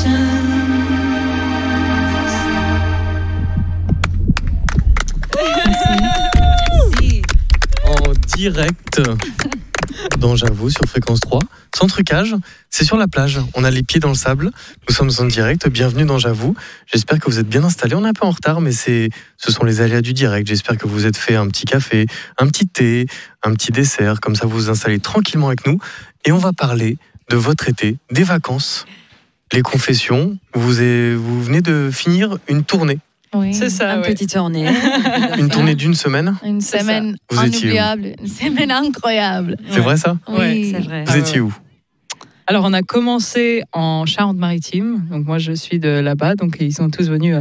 En direct dans J'avoue sur Fréquence 3, sans trucage, c'est sur la plage. On a les pieds dans le sable. Nous sommes en direct. Bienvenue dans J'avoue. J'espère que vous êtes bien installés. On est un peu en retard, mais ce sont les aléas du direct. J'espère que vous vous êtes fait un petit café, un petit thé, un petit dessert. Comme ça, vous vous installez tranquillement avec nous. Et on va parler de votre été, des vacances, les confessions. Vous venez de finir une tournée. Oui, c'est ça, une ouais. petite tournée. Une tournée d'une semaine. Une semaine Vous étiez où? inoubliable, une semaine incroyable. C'est vrai ça? Oui, c'est vrai. Vous étiez où? Alors, on a commencé en Charente-Maritime. Donc, moi, je suis de là-bas. Donc, ils sont tous venus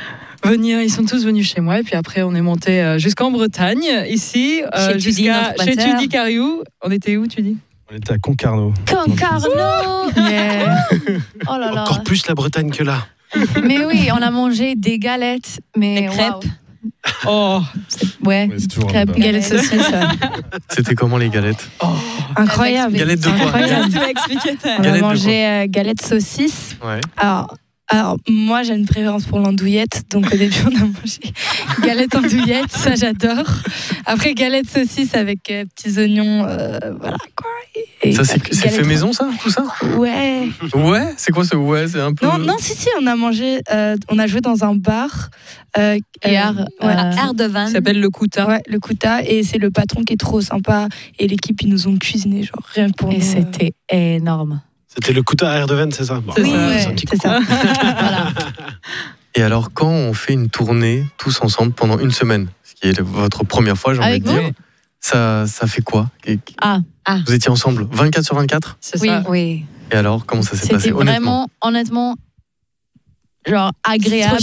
ils sont tous venus chez moi. Et puis après, on est monté jusqu'en Bretagne, ici, Chez Tudy, notre chez batteur. Tudy Cariou. On était où, Tudy? On était à Concarneau. Concarneau. Yeah. Oh là là. Encore plus la Bretagne que là. Mais oui, on a mangé des galettes, mais Des crêpes. Oh, Ouais, Ouais, c'est toujours crêpes, là-bas. galettes saucisses. C'était comment les galettes? Incroyable. Galettes de quoi? Incroyable. tu vas expliquer On a Galettes de mangé galettes saucisses. Ouais. Alors, moi, j'ai une préférence pour l'andouillette. Donc, au début, on a mangé galettes andouillettes. Ça, j'adore. Après, galettes saucisses avec petits oignons. Voilà, quoi. Et Ça, c'est après, fait galettes- maison, ça? Tout ça? Ouais. Ouais? C'est quoi ce ouais? C'est un peu... Non, si, on a mangé. On a joué dans un bar. Art, ouais. Art de Van. ça s'appelle le Kouta. Ouais, le Kouta. Et c'est le patron qui est trop sympa. Et l'équipe, ils nous ont cuisiné, genre, rien que pour Et nous. c'était énorme. C'était le Kouta à Erdeven, c'est ça? Bon, C'est Oui, ça. ouais, un petit c'est ça. Voilà. Et alors, quand on fait une tournée tous ensemble pendant une semaine, ce qui est votre première fois, j'ai envie Avec de dire, ça fait quoi? Ah, Vous étiez ensemble 24 sur 24? C'est oui, ça. Oui. Et alors, comment ça s'est passé? c'était vraiment, honnêtement, genre agréable.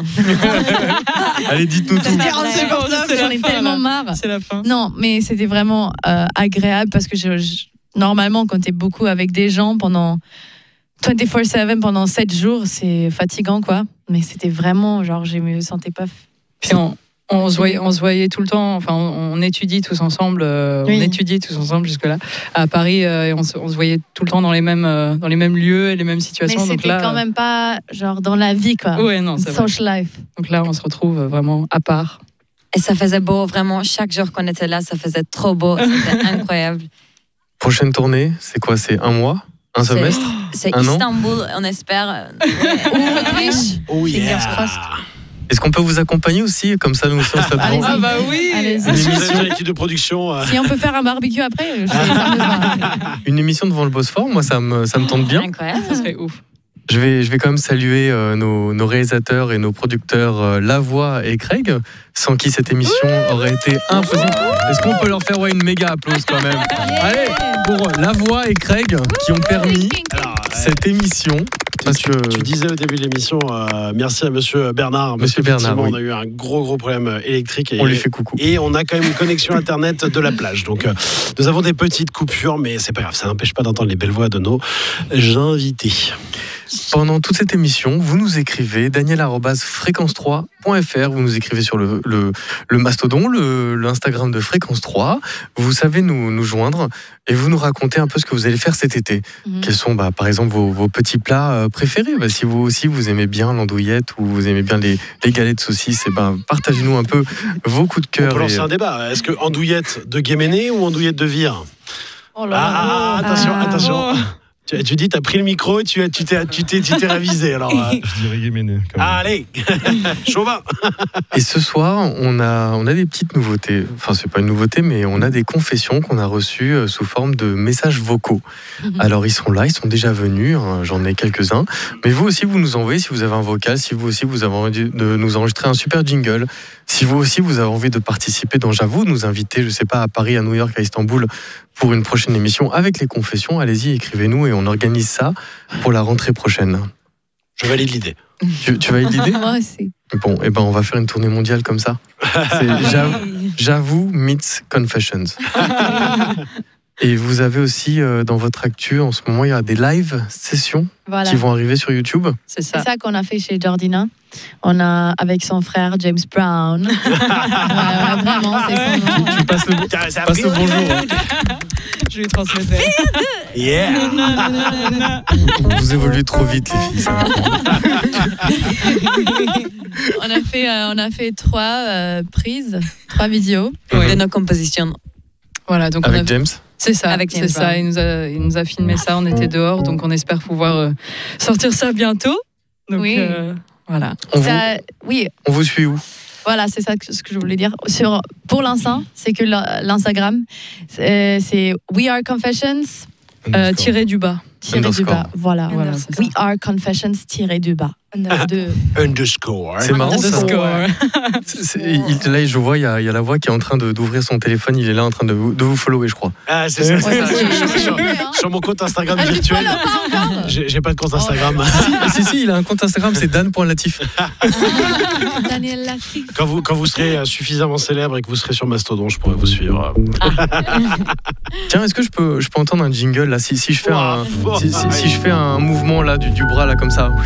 Allez, dites-nous tout. C'était C'est insupportable, la j'en ai fin, tellement là. marre. C'est la fin. Non, mais c'était vraiment agréable parce que normalement, quand tu es beaucoup avec des gens pendant 24/7, pendant 7 jours, c'est fatigant, quoi. Mais c'était vraiment, genre, je me sentais pas... Puis on se voyait tout le temps. Enfin, on étudie tous ensemble. Oui. On étudiait tous ensemble jusque-là à Paris. Et on se voyait tout le temps dans les mêmes lieux et les mêmes Mais situations. Donc c'était là, quand même pas, genre, dans la vie, quoi. Ouais, non, c'est vrai. Social life. Donc là, on se retrouve vraiment à part. Et ça faisait beau, vraiment. Chaque jour qu'on était là, ça faisait trop beau. C'était incroyable. Prochaine tournée, c'est quoi? C'est un mois? Un C'est- semestre? C'est Un an? Istanbul, on espère. Autriche. Oh yeah! Fingers crossed. Est-ce qu'on peut vous accompagner aussi? Comme ça, nous aussi, on se la Allez-y. prend. Ah bah oui. Allez-y. Est-ce que vous êtes sur l'équipe de production? Si on peut faire un barbecue après, ça me va. Une émission devant le Bosphore, moi, ça me tente bien. Incroyable. Ça serait ouf. Je vais quand même saluer nos réalisateurs et nos producteurs Lavoie et Craig, sans qui cette émission aurait été impossible. Est-ce qu'on peut leur faire une méga applause quand même? Allez, pour Lavoie et Craig qui ont permis Alors, cette émission. Parce que tu disais au début de l'émission, merci à monsieur Bernard. parce Monsieur Bernard, qu'effectivement, oui. on a eu un gros problème électrique. on lui fait coucou. Et on a quand même une connexion internet de la plage. Donc nous avons des petites coupures, mais c'est pas grave, ça n'empêche pas d'entendre les belles voix de nos invités. Pendant toute cette émission, vous nous écrivez daniel@fréquence3.fr, vous nous écrivez sur le mastodon, l'Instagram de Fréquence 3. Vous savez nous joindre et vous nous racontez un peu ce que vous allez faire cet été. Quels sont par exemple vos petits plats préférés? Si vous aussi vous aimez bien l'andouillette ou vous aimez bien les galettes saucisses, partagez-nous un peu vos coups de On cœur. peut lancer un débat. Est-ce que andouillette de Guéméné ou andouillette de Vire? Oh là là. Attention. Tu dis, tu as pris le micro et tu t'es révisé. Alors, Je dirais Guéméné. allez, Chauvin. Et ce soir, on a des petites nouveautés. Enfin, c'est pas une nouveauté, mais on a des confessions qu'on a reçues sous forme de messages vocaux. Alors, ils sont là, ils sont déjà venus. J'en ai quelques-uns. Mais vous aussi, vous nous envoyez si vous avez un vocal, si vous aussi vous avez envie de nous enregistrer un super jingle. Si vous aussi vous avez envie de participer dans J'avoue, nous inviter, je sais pas, à Paris, à New York, à Istanbul pour une prochaine émission avec les confessions, allez-y, écrivez-nous et on organise ça pour la rentrée prochaine. Je valide l'idée. Tu valides l'idée? Moi aussi. Bon, on va faire une tournée mondiale comme ça. C'est J'avoue meets Confessions. Et vous avez aussi dans votre actu en ce moment, il y a des live sessions Voilà. qui vont arriver sur YouTube. C'est C'est ça. ça qu'on a fait chez Jordina. On a avec son frère James Brown. Ouais, vraiment, c'est son nom. Tu passes le bonjour. Hein. Je lui transmettrai. Yeah. Vous évoluez trop vite, les filles. On a fait 3 prises, 3 vidéos De nos compositions. Voilà, donc Avec James. c'est ça, Avec c'est James ça. Brown. Il nous a filmé ça. On était dehors, donc on espère pouvoir sortir ça bientôt. Donc, Oui. voilà. Oui, On vous suit où? voilà, c'est ça ce que je voulais dire. Pour l'instant, c'est que l'Instagram, c'est We Are Confessions Tiré du bas. tiré du bas. Voilà. Voilà, c'est ça. We Are Confessions tiré du bas. Underscore. C'est marrant ça. Underscore. Là, je vois, il y a la voix qui est en train d'ouvrir son téléphone. Il est là en train de vous follower, je crois. Ah, c'est ça. Ouais, Sur mon compte Instagram Ah, tu virtuel. follow pas encore J'ai pas de compte Instagram. Si, il a un compte Instagram, c'est dan.latif. Daniel Latif. Quand vous serez suffisamment célèbre et que vous serez sur Mastodon, je pourrais vous suivre. Tiens, est-ce que je peux entendre un jingle là si je fais si je fais un mouvement là du bras là comme ça.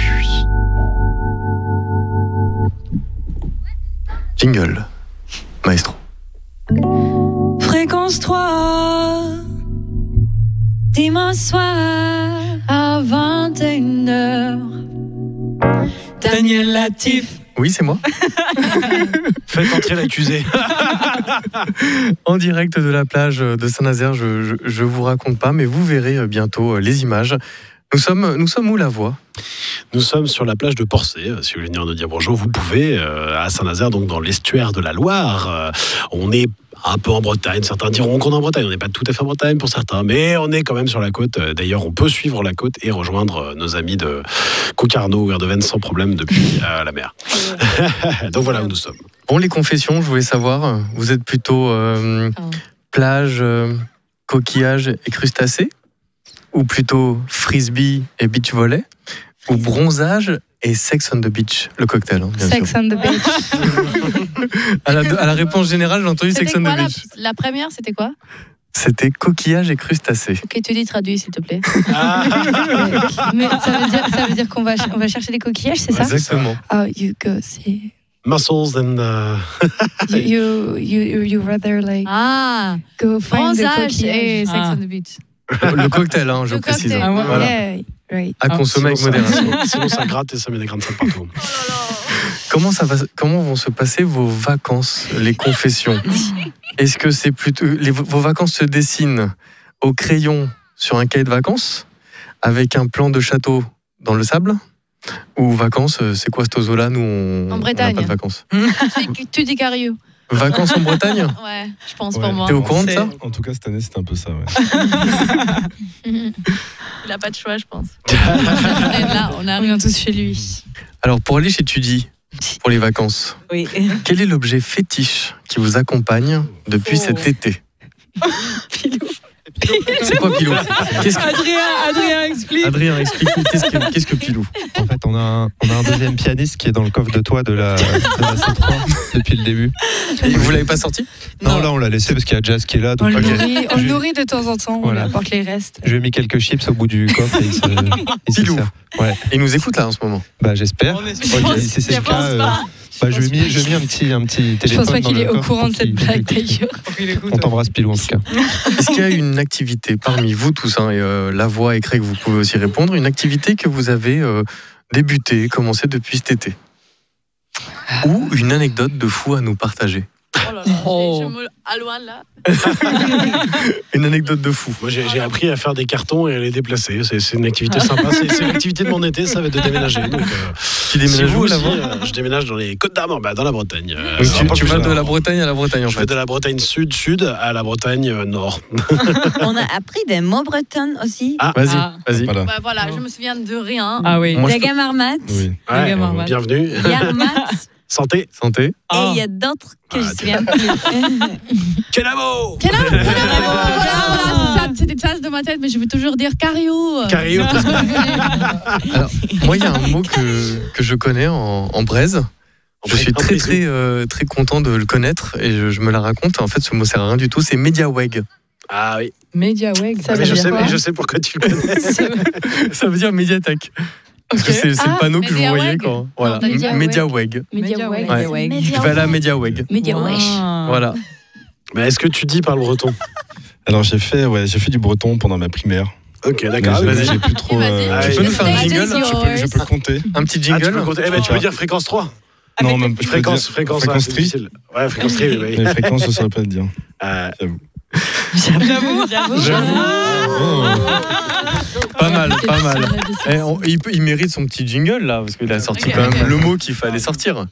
Jingle, maestro. Fréquence 3, dimanche soir à 21h. Daniel Latif. Oui, c'est moi. Faites entrer l'accusé. En direct de la plage de Saint-Nazaire, je vous raconte pas, mais vous verrez bientôt les images. Nous sommes où, la voix? Nous sommes sur la plage de Porcé. Si vous voulez venir nous dire bonjour, vous pouvez. À Saint-Nazaire, donc dans l'estuaire de la Loire. On est un peu en Bretagne. Certains diront qu'on est en Bretagne. On n'est pas tout à fait en Bretagne pour certains, mais on est quand même sur la côte. D'ailleurs, on peut suivre la côte et rejoindre nos amis de Concarneau ou Erdeven sans problème depuis la mer. Donc voilà où nous sommes. Bon, les confessions, je voulais savoir, vous êtes plutôt plage, coquillage et crustacés? Ou plutôt frisbee et beach volley? Ou bronzage et sex on the beach, le cocktail, hein, bien Sex sûr. on the beach. À la réponse générale, j'ai entendu sex C'était on quoi the beach. la première, c'était quoi? C'était coquillage et crustacés. Ok, tu dis traduis s'il te plaît. Mais ça veut dire qu'on va chercher des coquillages, c'est ça? Exactement. Oh, you go see. Muscles and... You rather like Ah, go find the bronzage et coquillages. sex on the beach. Le cocktail, hein, je Le précise. cocktail. Ah ouais. Voilà. Yeah, right. À consommer avec modération. Sinon, ça gratte et ça met des grains de sable partout. Comment vont se passer vos vacances, les confessions? Est-ce que c'est plutôt vos vacances se dessinent au crayon sur un cahier de vacances avec un plan de château dans le sable? Ou vacances, c'est quoi cet oiseau-là? Nous, on n'a Bretagne. pas de vacances. Tu dis Cariou. Vacances en Bretagne? Ouais, je pense Ouais. pour moi. T'es au courant de ça? En tout cas, cette année, c'était un peu ça. Ouais. Il a pas de choix, je pense. On est là, on On arrive. vient tous chez lui. Alors, pour aller chez Tudy, pour les vacances, Oui. quel est l'objet fétiche qui vous accompagne depuis cet été? C'est quoi Pilou? Adrien explique. Adrien, explique qu'est-ce que Pilou? En fait, on a un deuxième pianiste qui est dans le coffre de toit de la C3 depuis le début. Et vous l'avez pas sorti? Non, là, on l'a laissé parce qu'il y a Jazz qui est là. On Donc, le ok. nourrit, on le Je- nourrit de temps en temps, on Voilà. lui apporte les restes. Je lui ai mis quelques chips au bout du coffre et il se Pilou. sert. Ouais, Et il nous écoute là en ce moment. bah j'espère. On est Ok, si c'est le cas, bah, je lui ai mis un petit téléphone. Je pense pas dans qu'il le est au coffre courant pour de cette qu'il blague écoute. d'ailleurs. On t'embrasse, Pilou, en tout cas. Est-ce qu'il y a une activité parmi vous tous, hein, et la voix et Craig, vous pouvez aussi répondre, une activité que vous avez débutée, commencée depuis cet été? Ou une anecdote de fou à nous partager? Oh là là, Oh. je me alloigne là. Une anecdote de fou. Moi, j'ai appris à faire des cartons et à les déplacer. C'est une activité sympa. C'est l'activité de mon été, ça va être de déménager. Donc, Tu déménages si vous où aussi, là-bas? je déménage dans les Côtes d'Armor, dans la Bretagne. Donc, tu vas de la Bretagne Bretagne à la Bretagne en Je vais fait. de la Bretagne sud à la Bretagne nord. On a appris des mots bretons aussi. Vas-y, Ah. vas-y. Voilà. Bah voilà, je me souviens de rien. Ah oui. Moi, Des gamarmat, Oui. Ouais, gamins, ouais. bienvenue. yarmat, Santé. Santé. et il y a d'autres que je Ah, ne souviens plus. Quel amour! Quel âge Voilà, c'est des tâches de ma tête, mais je veux toujours dire Cariou. Cariou. Alors, moi, il y a un mot que je connais en braise. Je suis très content de le connaître et je me la raconte. En fait, ce mot sert à rien du tout. C'est mediaweg. Ah oui. Mediaweg. Ça veut Mais je dire sais, quoi mais je sais pourquoi tu le connais. Ça veut dire médiathèque. Parce que c'est le panneau que vous voyez quand. Voilà. Mediaweg. Mediaweg. Ouais. Je vais aller à Mediaweg. Mediawesh. Voilà. Mais est-ce que tu dis par le breton? Alors j'ai fait du breton pendant ma primaire. Ok, Mais d'accord. vas-y. j'ai plus trop. Tu peux nous faire un jingle? Je peux le compter. Un petit Ah, jingle? tu peux dire fréquence 3. Non, même je peux dire Fréquence fréquence c'est tri. difficile. Ouais, fréquence tri, oui. Les fréquences, je ne saurais pas le dire. J'avoue. Pas mal. Il mérite son petit jingle là, parce qu'il a sorti quand même le mot qu'il fallait sortir.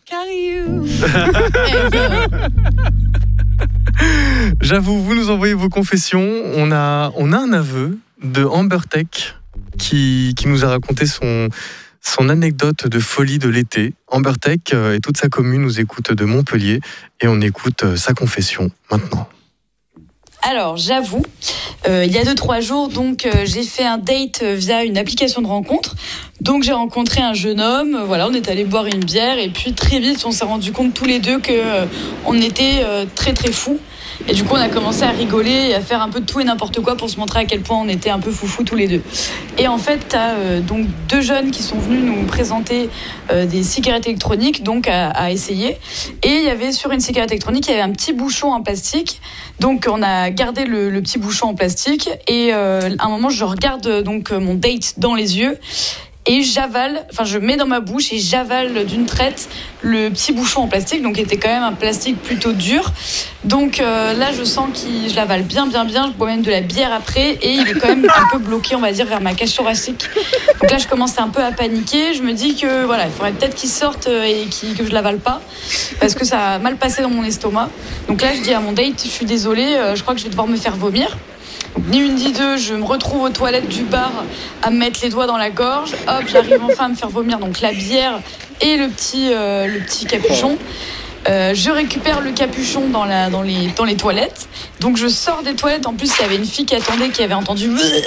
J'avoue, vous nous envoyez vos confessions. On a un aveu de Amber Tech qui nous a raconté son anecdote de folie de l'été. Amber Tech et toute sa commune nous écoutent de Montpellier et on écoute sa confession maintenant. Alors, j'avoue, il y a 2-3 jours, donc j'ai fait un date via une application de rencontre. Donc j'ai rencontré un jeune homme, voilà, on est allé boire une bière et puis très vite on s'est rendu compte tous les deux que on était très très fous. Et du coup on a commencé à rigoler et à faire un peu de tout et n'importe quoi pour se montrer à quel point on était un peu foufous tous les deux. Et en fait t'as donc 2 jeunes qui sont venus nous présenter des cigarettes électroniques donc à essayer. Et il y avait sur une cigarette électronique, il y avait un petit bouchon en plastique. Donc on a gardé le petit bouchon en plastique et à un moment je regarde donc mon date dans les yeux. Et je mets dans ma bouche et j'avale d'une traite le petit bouchon en plastique, donc qui était quand même un plastique plutôt dur. Donc là, je sens que je l'avale bien. Je bois même de la bière après et il est quand même un peu bloqué, on va dire, vers ma cage thoracique. Donc là, je commence un peu à paniquer. Je me dis que voilà, il faudrait peut-être qu'il sorte et que je l'avale pas, parce que ça a mal passé dans mon estomac. Donc là, je dis à mon date, je suis désolée, je crois que je vais devoir me faire vomir. Donc, ni une ni deux, je me retrouve aux toilettes du bar à me mettre les doigts dans la gorge. Hop, j'arrive enfin à me faire vomir donc la bière et le petit capuchon. Je récupère le capuchon dans les toilettes. Donc je sors des toilettes. En plus, il y avait une fille qui attendait, qui m'avait entendu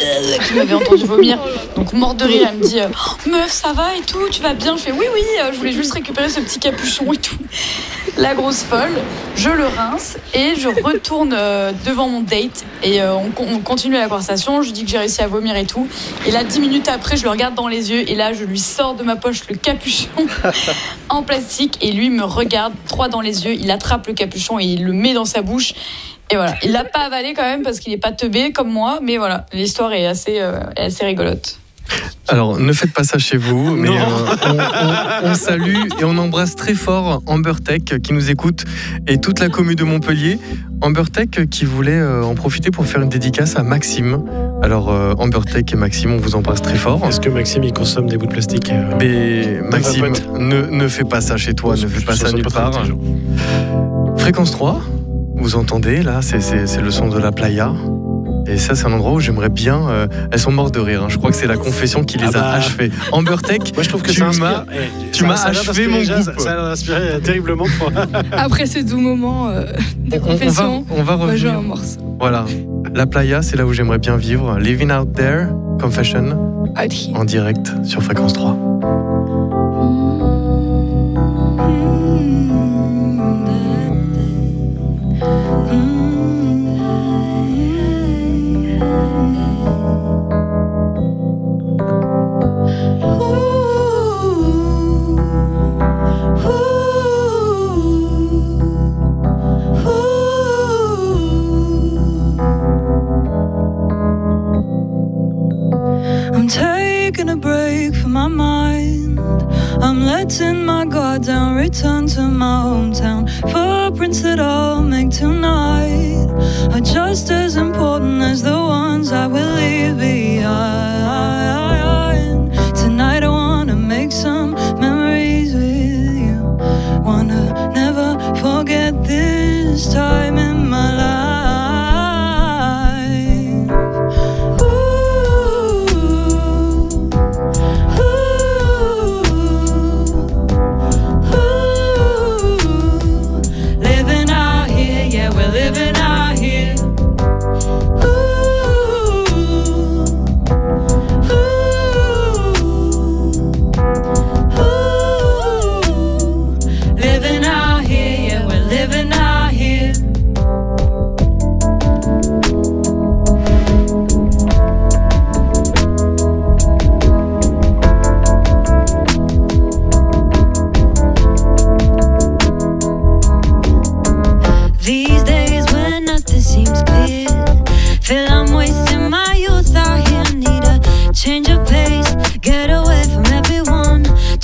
vomir. Donc mort de rire, elle me dit meuf, ça va et tout, tu vas bien? Je fais oui, je voulais juste récupérer ce petit capuchon et tout. La grosse folle, je le rince et je retourne devant mon date et on continue la conversation. Je dis que j'ai réussi à vomir et tout. Et là, 10 minutes après, je le regarde dans les yeux et là, je lui sors de ma poche le capuchon en plastique et lui me regarde droit dans les yeux. Il attrape le capuchon et il le met dans sa bouche. Et voilà, il l'a pas avalé quand même parce qu'il est pas teubé comme moi, mais voilà, l'histoire est assez rigolote. Alors, ne faites pas ça chez vous, mais on salue et on embrasse très fort Amber Tech qui nous écoute et toute la commune de Montpellier. Amber Tech qui voulait en profiter pour faire une dédicace à Maxime. Alors, Amber Tech et Maxime, on vous embrasse très fort. Est-ce que Maxime, il consomme des bouts de plastique Mais Maxime, ne fais pas ça chez toi, ne fais pas ça nulle part. Fréquence 3, vous entendez, là, c'est le son de la playa. Et ça, c'est un endroit où j'aimerais bien... elles sont mortes de rire. Hein. Je crois que c'est la confession qui les a achevées. Amber Tech, moi, je trouve que tu m'as achevé mon groupe. Ça a inspiré terriblement. Après ces doux moments de confession, on va revenir. un morceau. Voilà. La playa, c'est là où j'aimerais bien vivre. Living Out There, Confession, en direct sur Fréquence 3. I'm taking a break from my mind. I'm letting my guard down, return to my hometown. Footprints that I'll make tonight are just as important as the ones I will leave behind. Tonight I wanna make some memories with you. Wanna never forget this time in my life. Living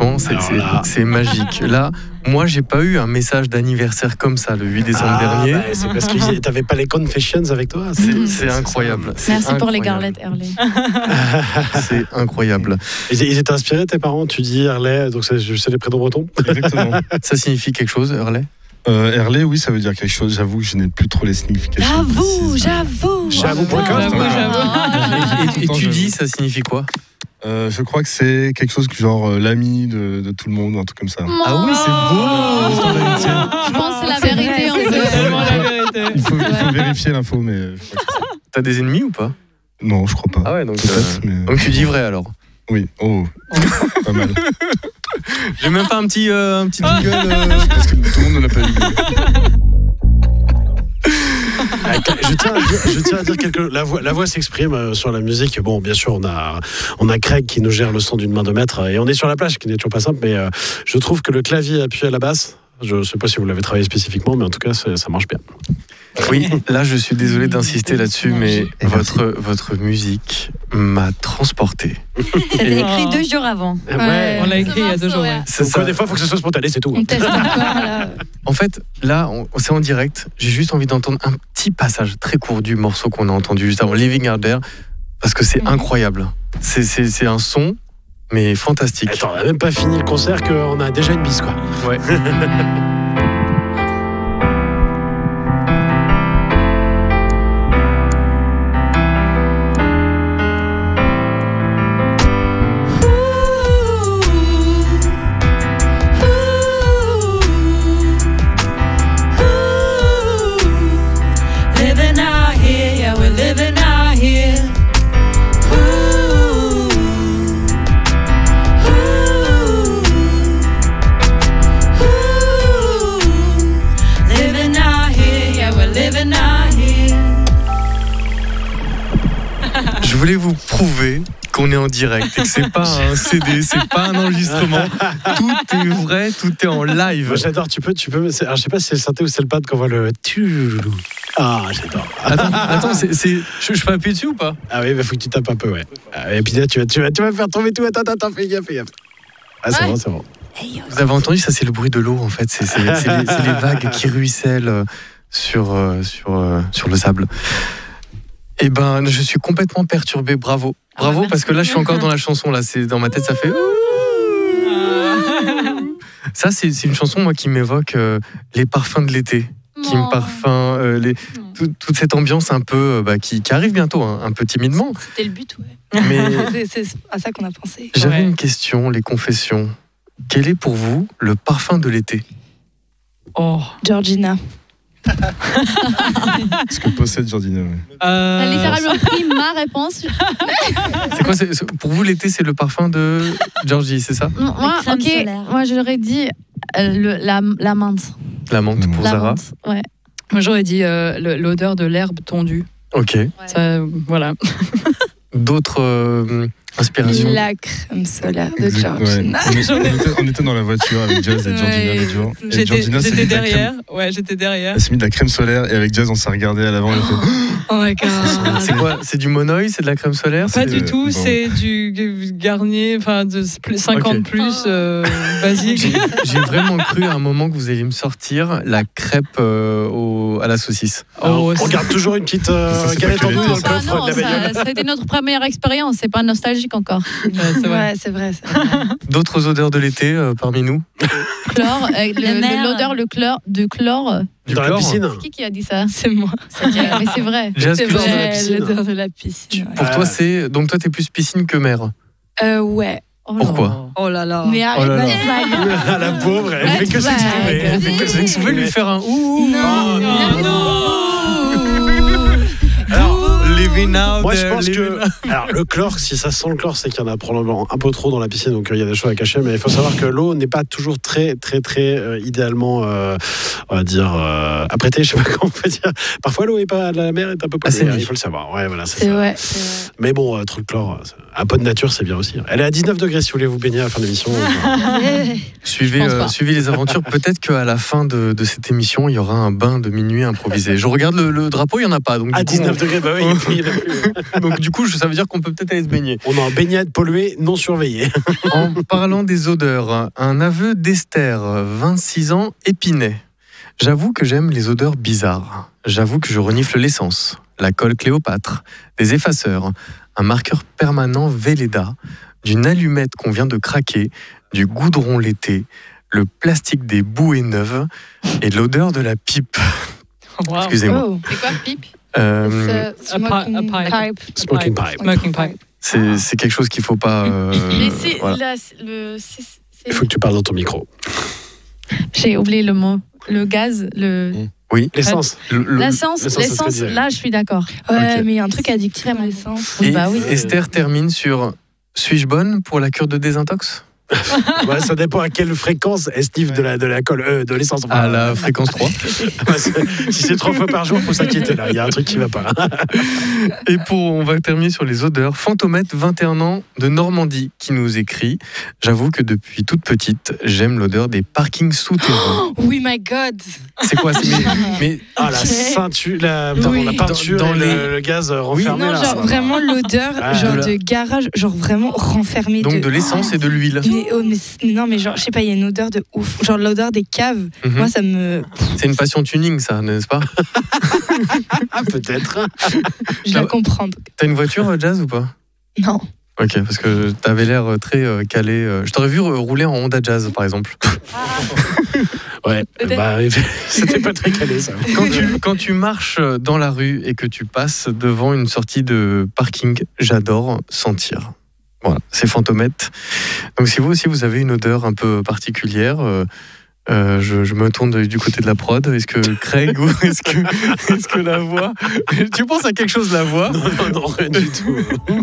Franchement, c'est magique. Là, moi, j'ai pas eu un message d'anniversaire comme ça le 8 décembre dernier. Bah, c'est parce que t'avais pas les Confessions avec toi. C'est incroyable. Merci pour les garlettes, Hurley. C'est incroyable. Ils étaient inspirés, tes parents? Tu dis Hurley, donc c'est les prénoms bretons. Exactement. Ça signifie quelque chose, Hurley? Hurley, oui, ça veut dire quelque chose. J'avoue que je n'ai plus trop les significations. J'avoue.com. Et tu dis, ça signifie quoi? Je crois que c'est quelque chose genre l'ami de tout le monde, un truc comme ça. Ah oui, c'est beau. Je pense que c'est la vérité. Il faut vérifier l'info, mais je crois que T'as des ennemis ou pas? non, je crois pas. Ah ouais, donc mais... tu dis vrai alors. Oui, pas mal. J'ai même pas un petit jingle. Parce que tout le monde ne l'a pas eu. Je tiens à dire la voix s'exprime sur la musique. Bon, bien sûr, on a Craig qui nous gère le son d'une main de maître et on est sur la plage, qui n'est toujours pas simple, mais je trouve que le clavier appuyé à la basse, je ne sais pas si vous l'avez travaillé spécifiquement, mais en tout cas, ça marche bien. Oui, là, je suis désolé d'insister là-dessus, mais votre musique m'a transporté. C'était écrit 2 jours avant. Ouais. On l'a écrit il y a 2 jours. Ouais. Donc, des fois, il faut que ce soit spontané, c'est tout. On teste encore, là. En fait, là, c'est en direct. J'ai juste envie d'entendre un petit passage très court du morceau qu'on a entendu juste avant, Living Out There, parce que c'est incroyable. C'est un son, mais fantastique. Attends, on n'a même pas fini le concert qu'on a déjà une bise, quoi. Ouais. Je voulais vous prouver qu'on est en direct et que c'est pas un CD, c'est pas un enregistrement. Tout est vrai, tout est en live. Moi, j'adore, tu peux. Alors, je sais pas si c'est le synthé ou c'est le pad qu'on voit le. Ah, j'adore. Attends, je peux appuyer dessus ou pas? Ah oui, il faut que tu tapes un peu, ouais. Et puis là, tu vas faire tomber tout. Attends, fais gaffe. Ah, c'est bon. Vous avez entendu, ça, c'est le bruit de l'eau, en fait. C'est les vagues qui ruissellent sur le sable. Eh ben, je suis complètement perturbé. Bravo, parce que là, je suis encore dans la chanson. Là, c'est dans ma tête, ça fait. Ça, c'est une chanson, moi, qui m'évoque les parfums de l'été, qui me parfum toute cette ambiance un peu qui arrive bientôt, hein, un peu timidement. C'était le but, ouais. Mais c'est à ça qu'on a pensé. J'avais une question, les confessions. Quel est pour vous le parfum de l'été? Georgina. Ce que possède Georgina. T'as littéralement pris ma réponse. C'est quoi pour vous, l'été, c'est le parfum de Georgie, c'est ça? Moi j'aurais dit la menthe. La menthe pour Zara. Ouais. Moi j'aurais dit l'odeur de l'herbe tondue. Ok. Ça, voilà. D'autres inspirations? La crème solaire de Georgina. Ouais. On était dans la voiture avec Jazz et Georgina l'autre jour. J'étais derrière. Ouais, j'étais derrière. Elle s'est mis de la crème solaire et avec Jazz on s'est regardé à l'avant. Oh my god. C'est quoi? C'est du Monoï? C'est de la crème solaire? Pas du tout, bon. C'est du Garnier, enfin de 50 plus basique. J'ai vraiment cru à un moment que vous alliez me sortir la crêpe à la saucisse. On garde toujours une petite galette en dos dans le coffre de la bagnole. Ça a été notre première expérience, c'est pas nostalgique encore. Ouais, c'est vrai. D'autres odeurs de l'été parmi nous? Chlore, l'odeur de chlore. Dans la piscine. C'est qui a dit ça? C'est moi. Mais c'est vrai. C'est vrai, l'odeur de la piscine. Pour toi, donc toi, t'es plus piscine que mer? Ouais. Pourquoi? Oh là là. Mais arrête la pauvre, elle fait que s'exprimer. Vous pouvez lui faire un ouh? Non. Alors, living out. Moi, je pense que. Alors, le chlore, si ça sent le chlore, c'est qu'il y en a probablement un peu trop dans la piscine, donc il y a des choses à cacher. Mais il faut savoir que l'eau n'est pas toujours très idéalement, on va dire, apprêtée. Je sais pas comment on peut dire. Parfois, l'eau la mer est un peu polluée. Il faut le savoir. Ouais, voilà, c'est ça. Ouais. Mais bon, trop de chlore, un peu de nature, c'est bien aussi. Elle est à 19 degrés si vous voulez vous baigner à la fin de l'émission. Suivez les aventures. Peut-être qu'à la fin de cette émission, il y aura un bain de minuit improvisé. Je regarde le drapeau, il n'y en a pas. Donc, à 19 degrés, bah oui, il y a Donc du coup, ça veut dire qu'on peut peut-être aller se baigner. On est en baignade polluée, non surveillée. En parlant des odeurs, un aveu d'Esther, 26 ans, Épinay. J'avoue que j'aime les odeurs bizarres. J'avoue que je renifle l'essence, la colle Cléopâtre, des effaceurs, un marqueur permanent Velleda, d'une allumette qu'on vient de craquer, du goudron l'été, le plastique des bouées neuves et l'odeur de la pipe. Wow. Excusez-moi. Oh. C'est quoi, pipe? Smoking pipe. Smoking pipe. Smoking pipe. C'est quelque chose qu'il ne faut pas... Mais c'est voilà. là, Il faut que tu parles dans ton micro. j'ai oublié le mot. Le gaz, Oui. L'essence. l'essence, l'essence, là je suis d'accord. Ouais, Ok. mais il y a un truc addictif à l'essence. Et Bah oui. Esther termine sur « Suis-je bonne pour la cure de désintox ?» Ouais, ça dépend à quelle fréquence estive de la colle, de l'essence. À la fréquence 3. Ouais, si c'est 3 fois par jour, faut s'inquiéter là. Il y a un truc qui va pas. Et on va terminer sur les odeurs. Fantomette, 21 ans, de Normandie, qui nous écrit « J'avoue que depuis toute petite, j'aime l'odeur des parkings souterrains. Oui, my God. » C'est quoi mais Ah, la ceinture, la peinture dans et les- le gaz renfermé Non, là. genre vraiment l'odeur, Ah, genre de de garage, genre vraiment renfermé. donc de l'essence et de l'huile. Non, mais genre, je sais pas, il y a une odeur de ouf. Genre l'odeur des caves. Mhm. Moi, ça me. C'est une passion tuning, ça, n'est-ce pas? Ah, peut-être. Je la comprends. T'as une voiture, Jazz, ou pas? Non. Ok, parce que t'avais l'air très calé. Je t'aurais vu rouler en Honda Jazz, par exemple. Ouais, bah, c'était pas très calé ça. Quand tu marches dans la rue et que tu passes devant une sortie de parking, j'adore sentir. Voilà, c'est Fantomette. Donc si vous aussi vous avez une odeur un peu particulière, je me tourne du côté de la prod. Est-ce que Craig ou est-ce que la voix? Tu penses à quelque chose, la voix? Non, rien du tout.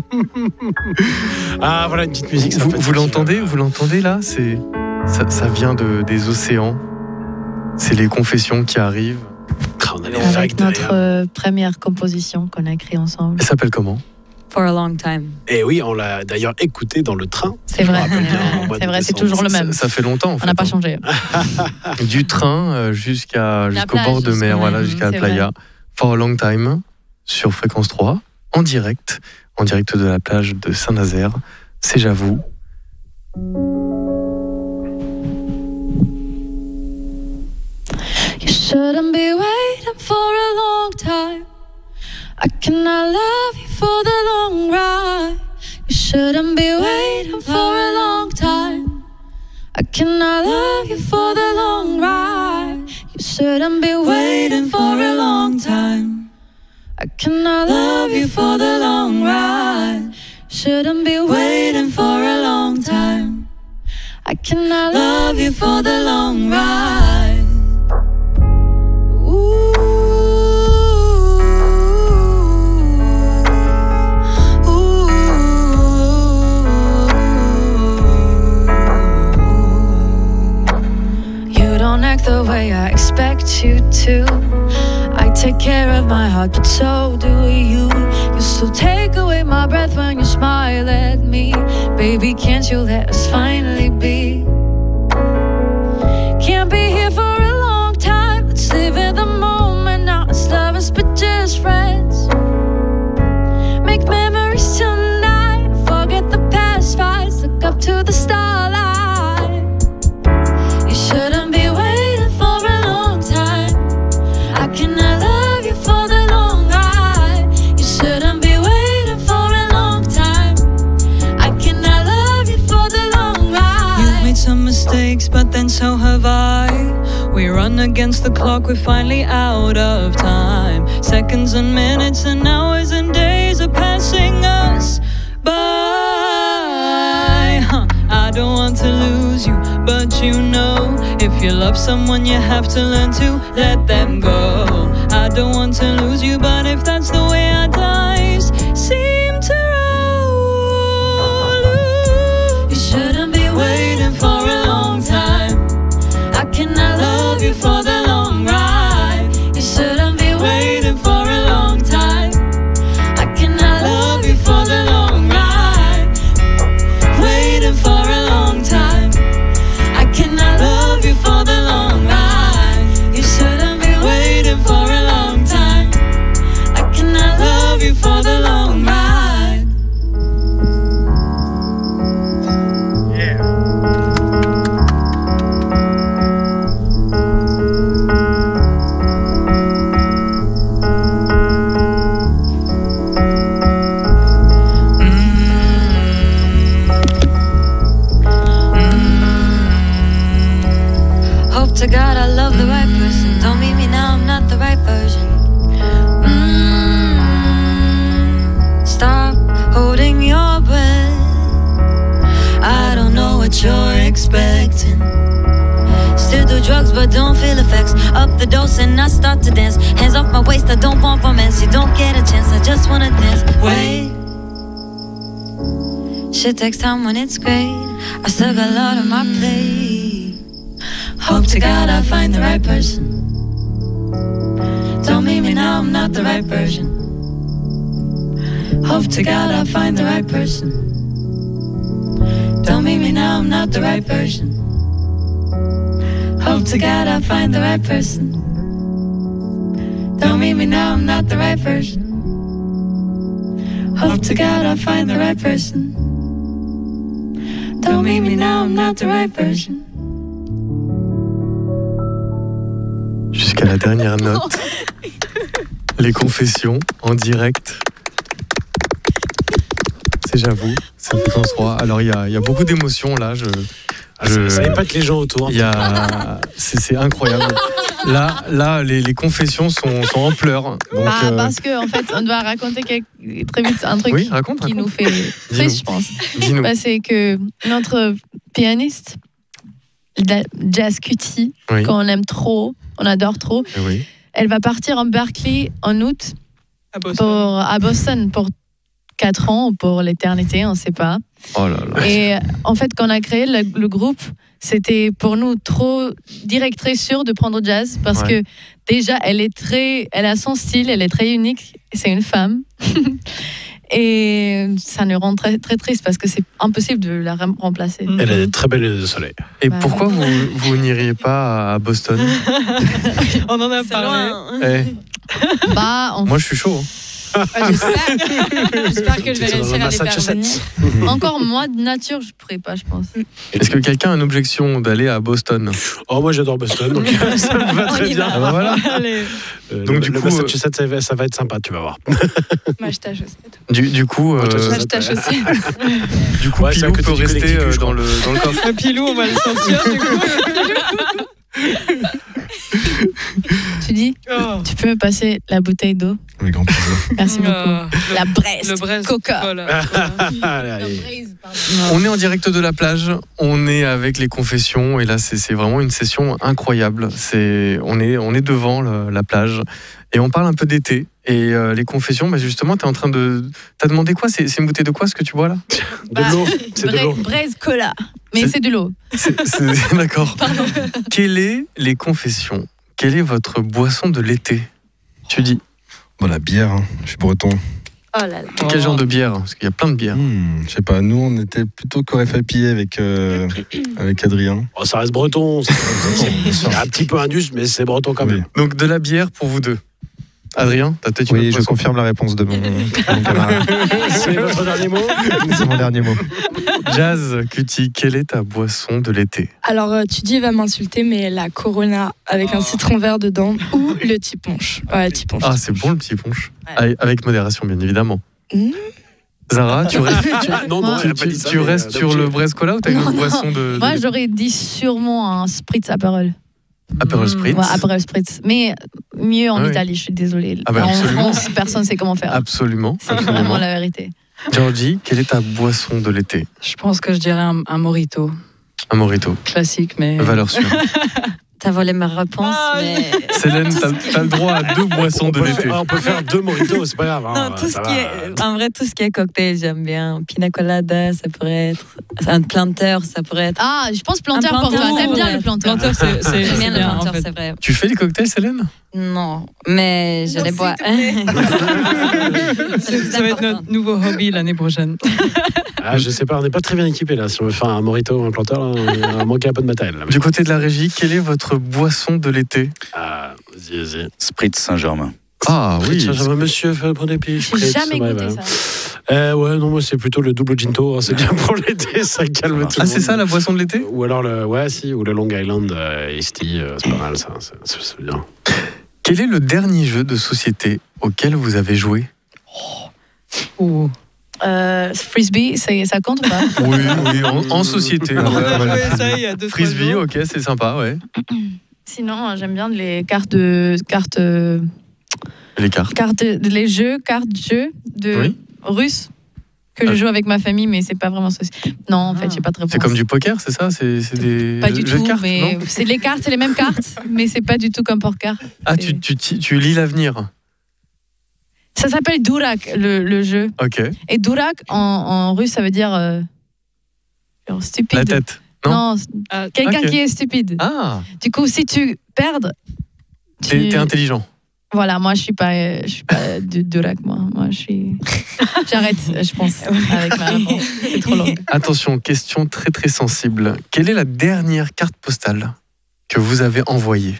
Ah, voilà une petite musique. Vous l'entendez là? Ça vient des océans. C'est les confessions qui arrivent. Ah, on a les vagues Avec derrière. notre première composition qu'on a créée ensemble. Elle s'appelle comment? For a long time. Et oui, on l'a d'ailleurs écouté dans le train. C'est Je me vrai. rappelle bien, au mois de C'est vrai, c'est décembre. toujours le même. Ça fait longtemps, en On fait. n'a pas changé. Du train jusqu'au plage, bord de mer, jusqu'au voilà, même, jusqu'à la c'est playa. For a long time, sur Fréquence 3, en direct de la plage de Saint-Nazaire. C'est J'avoue. You shouldn't be waiting for a long time. I cannot love you for the long ride. You shouldn't be waiting for a long time. I cannot love you for the long ride. You shouldn't be waiting for a long time. I cannot love you for the long ride. Shouldn't be waiting for a long time. I cannot love you for the long ride. The way I expect you to. I take care of my heart, but so do you. You still take away my breath when you smile at me. Baby, can't you let us finally be? Can't be here for a long time. Let's live in the moment, not as lovers, but just friends. Make memories tonight. Forget the past fights. Look up to the starlight. You shouldn't be waiting for a long time. I cannot love you for the long ride. You shouldn't be waiting for a long time. I cannot love you for the long ride. You've made some mistakes, but then so have I. We run against the clock, we're finally out of time. Seconds and minutes and hours and days are passing us by. I don't want to lose you, but you know, if you love someone you have to learn to let them go. I don't want to lose you, but if that's the way our dives seem to roll, you shouldn't be waiting for a long time. I cannot love you for the long ride. You shouldn't be waiting for a long time. I cannot love you for the long ride. Waiting for a long time. I cannot love you for the long ride. You shouldn't be waiting for a long time. I cannot love you for to God I love the right person. Don't meet me now, I'm not the right version. Stop holding your breath. I don't know what you're expecting. Still do drugs but don't feel effects. Up the dose and I start to dance. Hands off my waist, I don't want romance. You don't get a chance, I just wanna dance. Wait, shit takes time when it's great. I still got a lot on my plate. Hope to God I find the right person. Don't meet me now, I'm not the right version. Hope to God I find the right person. Don't meet me now, I'm not the right version. Hope to God I find the right person. Don't meet me now, I'm not the right version. Hope to God I find the right person. Don't meet me now, I'm not the right version. Jusqu'à la dernière note. Les confessions en direct. C'est j'avoue, c'est Fréquence 3. Alors il y a beaucoup d'émotions là. Ça épate les gens autour. C'est incroyable. Là, les confessions sont en pleurs. Donc, parce qu'en fait, on doit raconter très vite un truc qui nous fait triste, je pense. C'est que notre pianiste, Jazz Cutie, qu'on aime trop, on adore trop, elle va partir en Berkeley en août à Boston pour 4 ans ou pour l'éternité, on ne sait pas. Oh là là. Et en fait, quand on a créé le groupe, c'était pour nous trop direct, très sûr de prendre jazz parce que déjà, elle a son style, elle est très unique, c'est une femme. Et ça nous rend très, très triste parce que c'est impossible de la remplacer. Elle a des très belles lunettes de soleil. Et pourquoi vous n'iriez pas à Boston? On en a parlé. Moi, je suis chaud. J'espère que je vais réussir à les faire venir. Encore moi de nature, je pourrais pas, je pense. Est-ce que quelqu'un a une objection d'aller à Boston? Oh, moi j'adore Boston, donc ça me va très bien. Voilà. Donc du coup, Massachusetts, ça va être sympa, tu vas voir. Moi je tâche chaussette. Du coup, Du coup, Pilou peut rester dans le coffre. Pilou, on va le sentir du coup. Tu dis, tu peux me passer la bouteille d'eau? Avec grand plaisir. Merci beaucoup. La Brest, le Brest Coca. On est en direct de la plage, on est avec les confessions et là c'est vraiment une session incroyable. On est devant la plage et on parle un peu d'été et les confessions. Justement, t'as demandé quoi? C'est une bouteille de quoi ce que tu bois là? De l'eau. C'est de l'eau. Braise Cola, mais c'est de l'eau. D'accord. Quelles sont les confessions? Quelle est votre boisson de l'été? Tu dis. La bière, je suis breton. Oh là là. Quel genre de bière? Parce qu'il y a plein de bières. Je sais pas, nous on était plutôt coréfapillés avec Adrien. Oh, ça reste breton, c'est un petit peu indus, mais c'est breton quand même. Donc de la bière pour vous deux. Adrien, t'as peut-être une je confirme la réponse de mon camarade. C'est votre dernier mot? C'est mon dernier mot. Jazz Cutie, quelle est ta boisson de l'été? Alors, tu dis, va m'insulter, mais la Corona avec un citron vert dedans ou le petit punch. Ouais, petit punch. Ah, c'est bon le petit punch. Avec modération, bien évidemment. Zara, tu restes sur le Braise Cola ou t'as une autre boisson de... Moi, j'aurais dit sûrement un Spritz Aperol. Aperol Spritz. Aperol Spritz. Mais mieux en Italie, je suis désolée. En France, personne ne sait comment faire. Absolument. C'est vraiment la vérité. Georgie, quelle est ta boisson de l'été? Je pense que je dirais un mojito. Un mojito. Classique, mais... Valeur sûre. T'as volé ma réponse, mais... Célène, t'as le droit à 2 boissons de l'été. On peut faire 2 mojitos, c'est pas grave. Non, en vrai, tout ce qui est cocktail, j'aime bien. Pina colada, ça pourrait être... Un planteur, ça pourrait être... Ah, je pense planteur pour toi. T'aimes bien le planteur. J'aime bien le planteur, c'est vrai. Tu fais les cocktails, Célène? Non, mais je les bois. Ça va être notre nouveau hobby l'année prochaine. Je sais pas, on n'est pas très bien équipés là. Si on veut faire un mojito ou un planteur, on va manquer un peu de matériel. Là. Du côté de la régie, quelle est votre boisson de l'été? Vas-y. Spritz Saint-Germain. Ah oui. Saint-Germain, monsieur, prenez piche. J'ai jamais goûté ça. Non, moi c'est plutôt le double ginto. C'est bien pour l'été, ça calme tout le monde. Ah, c'est ça la boisson de l'été? Ou alors ou le Long Island Iced Tea, c'est pas mal ça. C'est bien. Quel est le dernier jeu de société auquel vous avez joué? Frisbee, ça compte ou pas? Oui, en société. Ça y est, Frisbee, ok, c'est sympa, ouais. Sinon, j'aime bien les cartes les jeux de russes que je joue avec ma famille, mais c'est pas vraiment ça. Non, en fait, j'ai pas de réponse. C'est comme du poker, c'est ça? C'est des pas du jeux tout, de cartes, mais non? c'est les cartes, c'est les mêmes cartes, mais c'est pas du tout comme poker. Ah, tu lis l'avenir. Ça s'appelle Durak, le jeu. Ok. Et Durak, en russe, ça veut dire genre stupide. La tête. Non, quelqu'un qui est stupide. Ah. Du coup, si tu perds, t'es intelligent. Voilà, moi je suis pas de Durak, moi j'arrête, je pense, avec ma réponse. C'est trop long. Attention, question très très sensible. Quelle est la dernière carte postale que vous avez envoyée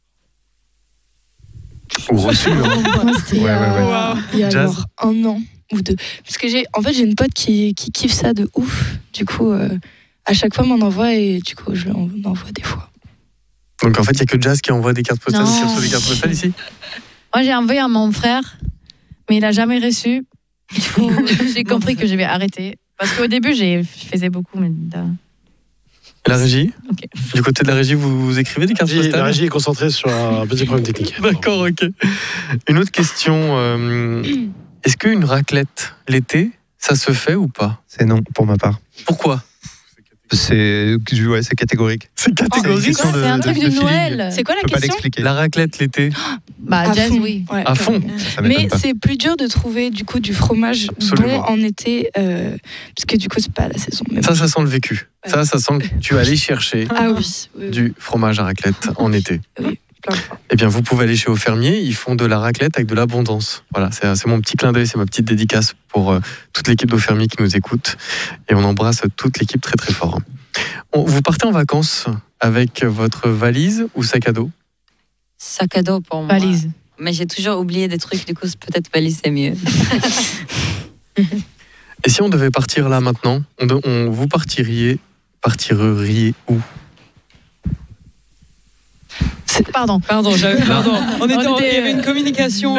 ou reçue? Il y a genre 1 an ou 2. Parce que j'ai une pote qui kiffe ça de ouf. Du coup, à chaque fois, m'en envoie et du coup, je l'en envoie des fois. Donc en fait, il n'y a que Jazz qui envoie des cartes postales, qui reçoit des cartes postales ici? Moi, j'ai envoyé à mon frère, mais il n'a jamais reçu. Du coup, j'ai compris que je vais arrêter. Parce qu'au début, je faisais beaucoup, mais... La régie? Du côté de la régie, vous écrivez des cartes postales? La régie est concentrée sur un petit problème technique. D'accord, ok. Une autre question. Est-ce qu'une raclette, l'été, ça se fait ou pas? C'est non, pour ma part. Pourquoi? C'est catégorique. C'est catégorique. C'est un truc de Noël. C'est quoi la Je peux pas question? l'expliquer. La raclette l'été. Bah, Jazz, oui. Ouais. À fond. Mais c'est plus dur de trouver du coup du fromage bon en été, parce que du coup c'est pas la saison. Mais ça sent le vécu. Ouais. Ça sent que tu vas aller chercher du fromage à raclette en été. Oui. Eh bien, vous pouvez aller chez Au Fermier, ils font de la raclette avec de l'abondance. Voilà, c'est mon petit clin d'œil, c'est ma petite dédicace pour toute l'équipe d'Au Fermier qui nous écoute. Et on embrasse toute l'équipe très très fort. Vous partez en vacances avec votre valise ou sac à dos? Sac à dos pour moi. Valise. Mais j'ai toujours oublié des trucs, du coup peut-être valise c'est mieux. Et si on devait partir là maintenant, vous partiriez où? Pardon. Il y avait une communication. En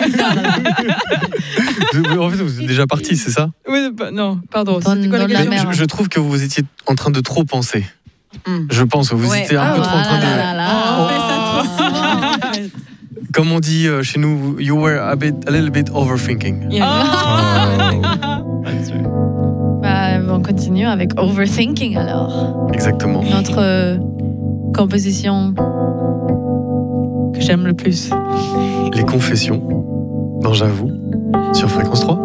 fait, vous êtes déjà parti, c'est ça? Oui, non, pardon. C'était quoi la question? Je trouve que vous étiez en train de trop penser. Je pense que vous étiez un peu trop en train de. Comme on dit chez nous, you were a little bit overthinking. Bah, on continue avec overthinking alors. Exactement. Notre composition que j'aime le plus. Les confessions dans J'avoue sur Fréquence 3.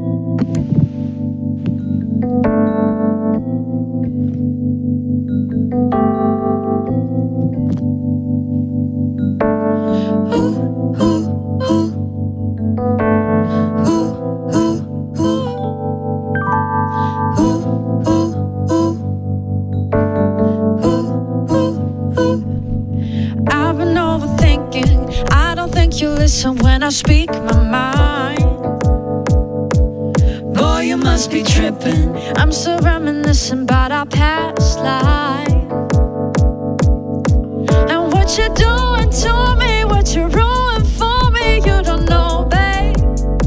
When I speak my mind, boy, you must be tripping. I'm still reminiscing about our past life and what you're doing to me, what you're ruining for me. You don't know, babe.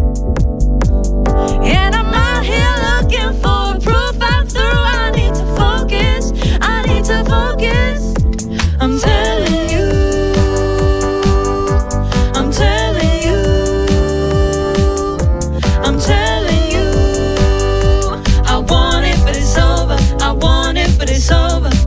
And I'm out here looking for proof I'm through. I need to focus. I need to focus. I'm telling you. It's over.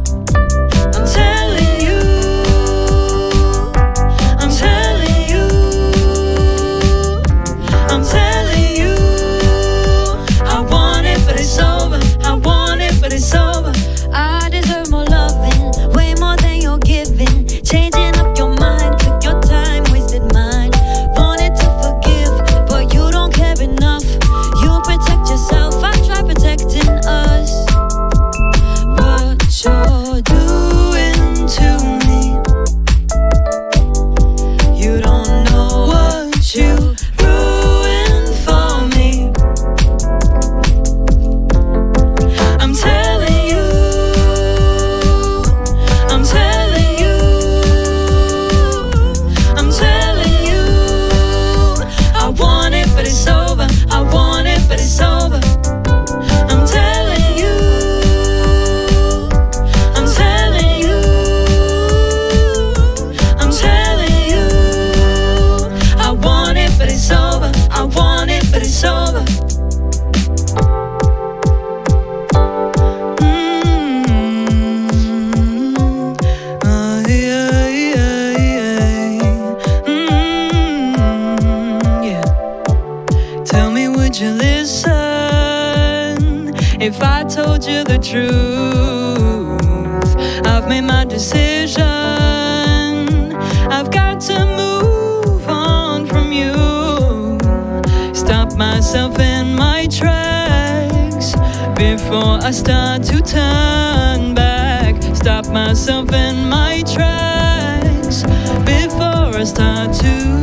told you the truth. I've made my decision. I've got to move on from you. Stop myself in my tracks before I start to turn back. Stop myself in my tracks before I start to.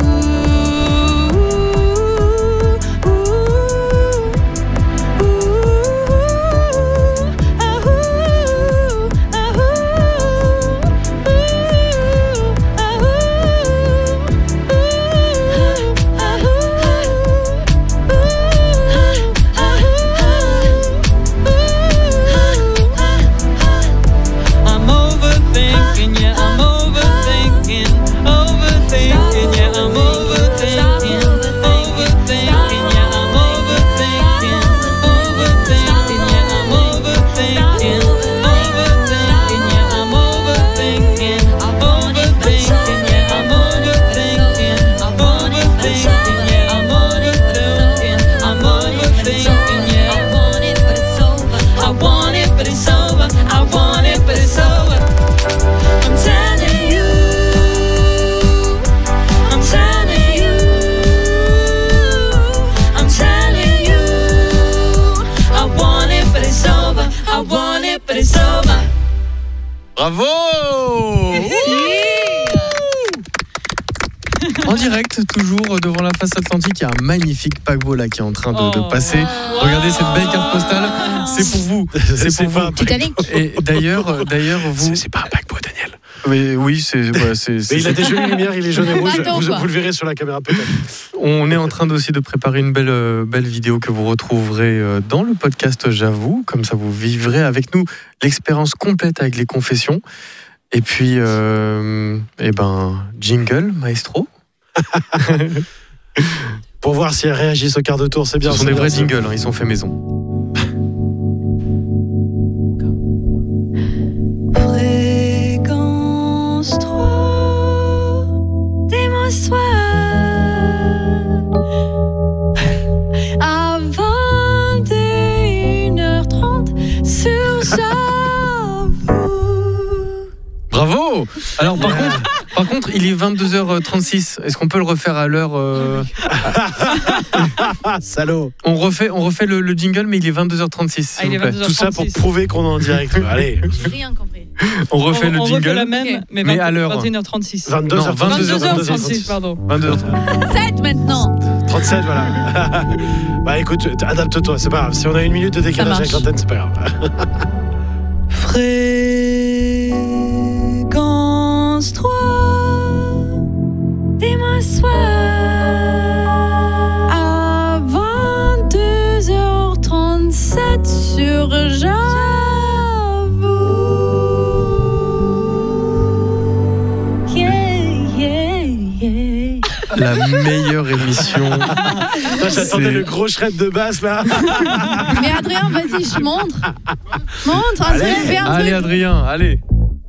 Bravo! En direct, toujours devant la face atlantique, il y a un magnifique paquebot là qui est en train de passer. Regardez cette belle carte postale, c'est pour vous. C'est pour vous. Titanic. Et d'ailleurs, vous. C'est pas un paquebot, Daniel. Oui, c'est. Mais il a des jolies lumières, il est jaune et rouge. Vous le verrez sur la caméra peut-être. On est en train aussi de préparer une belle vidéo que vous retrouverez dans le podcast J'avoue. Comme ça, vous vivrez avec nous l'expérience complète avec les confessions. Et puis, jingle, maestro. Pour voir si elles réagissent au quart de tour, c'est bien. Ce sont des vrais jingles, ils sont faits maison. Fréquence 3, dis-moi soir à 21h30 sur J'avoue. Bravo! Alors par contre, il est 22h36. Est-ce qu'on peut le refaire à l'heure Salaud. On refait le jingle, mais il est 22h36. Il est 22h36. Tout ça pour prouver qu'on est en direct. Allez. J'ai rien compris. On refait le jingle. On refait la même, mais à l'heure. 21h36. 22h36, pardon. 7 maintenant. 37, voilà. Bah écoute, adapte-toi, c'est pas grave. Si on a une minute de décalage avec l'antenne, c'est pas grave. Fréquence 3, dis-moi soir à 22h37 sur J'avoue. Yeah. La meilleure émission. J'attendais le gros shred de basse là. Mais Adrien, vas-y, je montre. Montre, Adrien, fais un truc. Allez, Adrien, allez.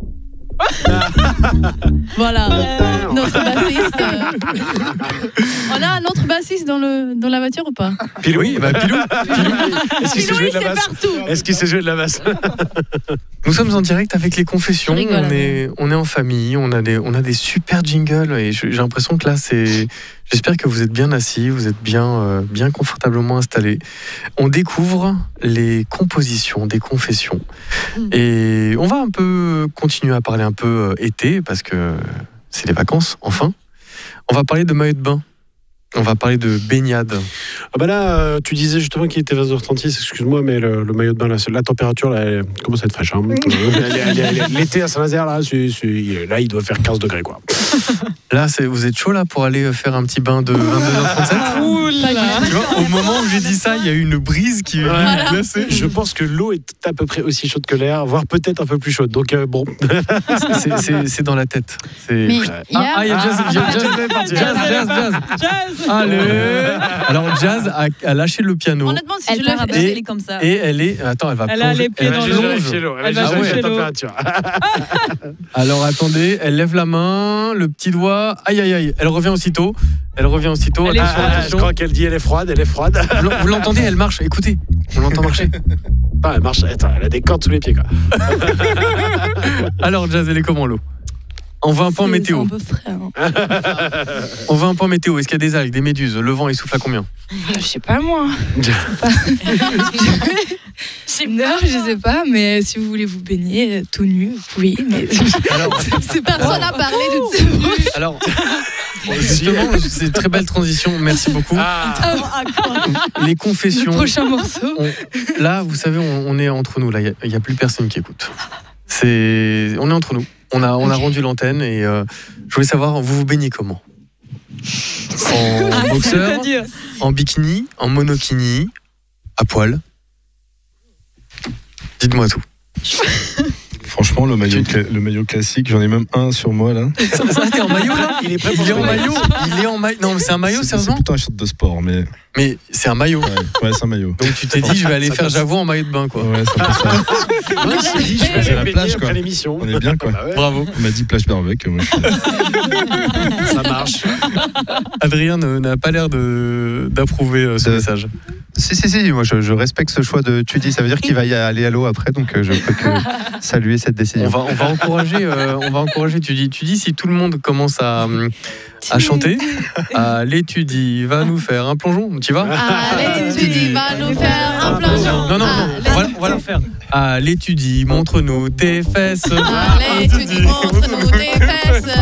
Voilà, notre bassiste. On a un autre bassiste dans la voiture ou pas? Pilou. Oui, Pilou. Est-ce qu'il sait jouer de la il sait basse? partout. Est-ce qu'il sait jouer de la basse? Nous sommes en direct avec les confessions. Je rigole, On est en famille. On a des super jingles et j'ai l'impression que là, j'espère que vous êtes bien assis, vous êtes bien confortablement installés. On découvre les compositions des confessions et on va un peu continuer à parler un peu été parce que c'est les vacances. Enfin, on va parler de maillot de bain. On va parler de baignade. Ah bah là, tu disais justement qu'il était 22h36, excuse-moi, mais le maillot de bain, là, la température, là, elle commence à être fraîche. Hein. L'été à Saint-Nazaire, là, il doit faire 15 degrés, quoi. Là, vous êtes chaud là pour aller faire un petit bain de 22h37 Tu vois, au moment où j'ai dit ça, il y a eu une brise qui est glacée. Je pense que l'eau est à peu près aussi chaude que l'air, voire peut-être un peu plus chaude. Donc bon. C'est dans la tête. Mais il y a Jazz. Allez. Alors Jazz a lâché le piano. Honnêtement, si Elle je part à l'avais baiser comme ça. Et elle est. Attends, elle va Elle a les pieds dans l'eau. Elle va chercher la l'eau. température. Alors attendez, elle lève la main, le petit doigt. Aïe. Elle revient aussitôt. Elle est Je crois qu'elle dit elle est froide. Vous l'entendez, elle marche. Écoutez, on l'entend marcher. Ah, elle marche, attends, elle a des cordes sous les pieds, quoi. Alors, Jazz, elle est comment l'eau? On va un point météo. C'est un peu frais. Hein. On va un point météo. Est-ce qu'il y a des algues, des méduses? Le vent, il souffle à combien? Je sais pas moi. Non, je sais pas, mais si vous voulez vous baigner tout nu, oui. Mais Alors, C'est personne n'a parlé de ça. alors, justement, c'est une très belle transition. Merci beaucoup. Les confessions. le prochain morceau. Là, vous savez, on est entre nous. Là, il y a plus personne qui écoute. On est entre nous. On a rendu l'antenne et je voulais savoir, vous vous baignez comment? En boxeur, en bikini, en monokini, à poil? Dites-moi tout. Franchement, le maillot classique, j'en ai même un sur moi là. Ça, t'es en maillot là? Il est prêt pour en maillot. Il est en maillot. Non, mais c'est un maillot, sérieusement? C'est plutôt un short de sport, mais. Mais c'est un maillot. Ouais, c'est un maillot. Donc tu t'es dit, je vais aller faire J'avoue en maillot de bain, quoi. Ouais, c'est un peu ça. Moi, je me suis dit, je vais C'est la aller plage, après quoi. l'émission. On est bien, quoi. Bah ouais. Bravo. On m'a dit plage barbecue. Moi, Ça marche. Adrien n'a pas l'air d'approuver ce message. Si, moi je respecte ce choix de Tudy. Ça veut dire qu'il va y aller à l'eau après, donc je peux que saluer cette décision. On va encourager Tudy. Tudy, si tout le monde commence à chanter, allez Tudy, va nous faire un plongeon. Tu vas? Allez, Tudy, va nous faire un plongeon. Non, on va le faire. Allez Tudy, montre-nous tes fesses. Allez, Tudy, montre-nous tes fesses.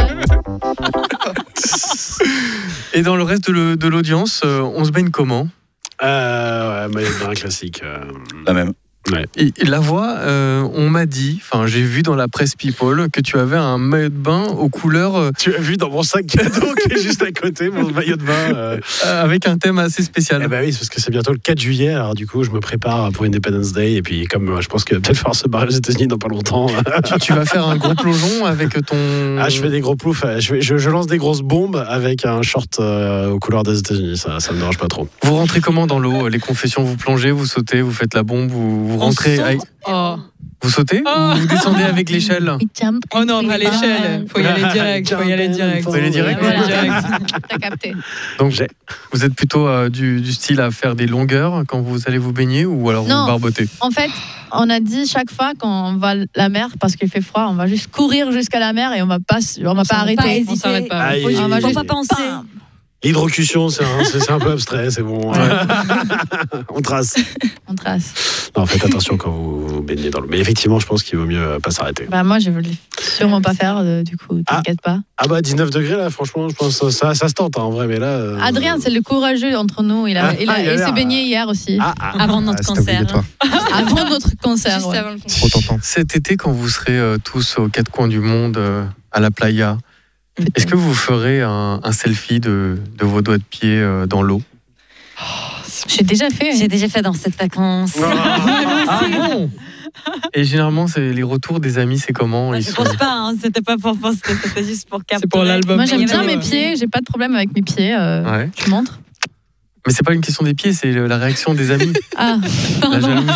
Et dans le reste de l'audience, on se baigne comment? Ouais, maillot de bain classique. La même. Ouais. Et la voix, on m'a dit, enfin j'ai vu dans la presse People que tu avais un maillot de bain aux couleurs. Tu as vu dans mon sac cadeau qui est juste à côté, mon maillot de bain. Avec un thème assez spécial. Eh ben oui, c'est parce que c'est bientôt le 4 juillet, alors du coup je me prépare pour Independence Day, et puis comme je pense qu'il va peut-être falloir se barrer aux États-Unis dans pas longtemps. Tu vas faire un gros plongeon avec ton. Ah, je fais des gros ploufs, je lance des grosses bombes avec un short aux couleurs des États-Unis, ça me dérange pas trop. Vous rentrez comment dans l'eau? Les confessions, vous plongez, vous sautez, vous faites la bombe, vous rentrez. Vous sautez ou vous descendez avec l'échelle? Oh non, pas l'échelle. Faut y aller direct. Faut y aller direct. T'as capté. Donc vous êtes plutôt du style à faire des longueurs quand vous allez vous baigner, ou alors Non. vous barbotez? En fait, on a dit chaque fois quand on va à la mer, parce qu'il fait froid, on va juste courir jusqu'à la mer et on va pas arrêter. On s'arrête pas. On va juste pas penser. L'hydrocution, c'est un peu abstrait, c'est bon. On trace. On trace. Non, faites attention quand vous baignez dans l'eau. Mais effectivement, je pense qu'il vaut mieux pas s'arrêter. Bah moi, je veux sûrement pas faire, du coup, t'inquiète pas. Ah bah 19 degrés là, franchement, je pense que ça se tente en vrai, mais là. Adrien, c'est le courageux entre nous. Il s'est baigné hier aussi. Avant notre concert. Avant notre concert. Juste ouais. avant le concert. Trop tentant. Cet été, quand vous serez tous aux quatre coins du monde, à la playa, est-ce que vous ferez un selfie de vos doigts de pied dans l'eau? J'ai déjà fait. J'ai déjà fait dans cette vacances. Ah bon? Et généralement, les retours des amis, c'est comment? Je pense pas, hein, c'était pas pour poster, c'était juste pour capter. C'est pour l'album. Moi, j'aime bien mes pieds. J'ai pas de problème avec mes pieds. Ouais. Tu montres? Mais c'est pas une question des pieds, c'est la réaction des amis. Ah, La jalousie.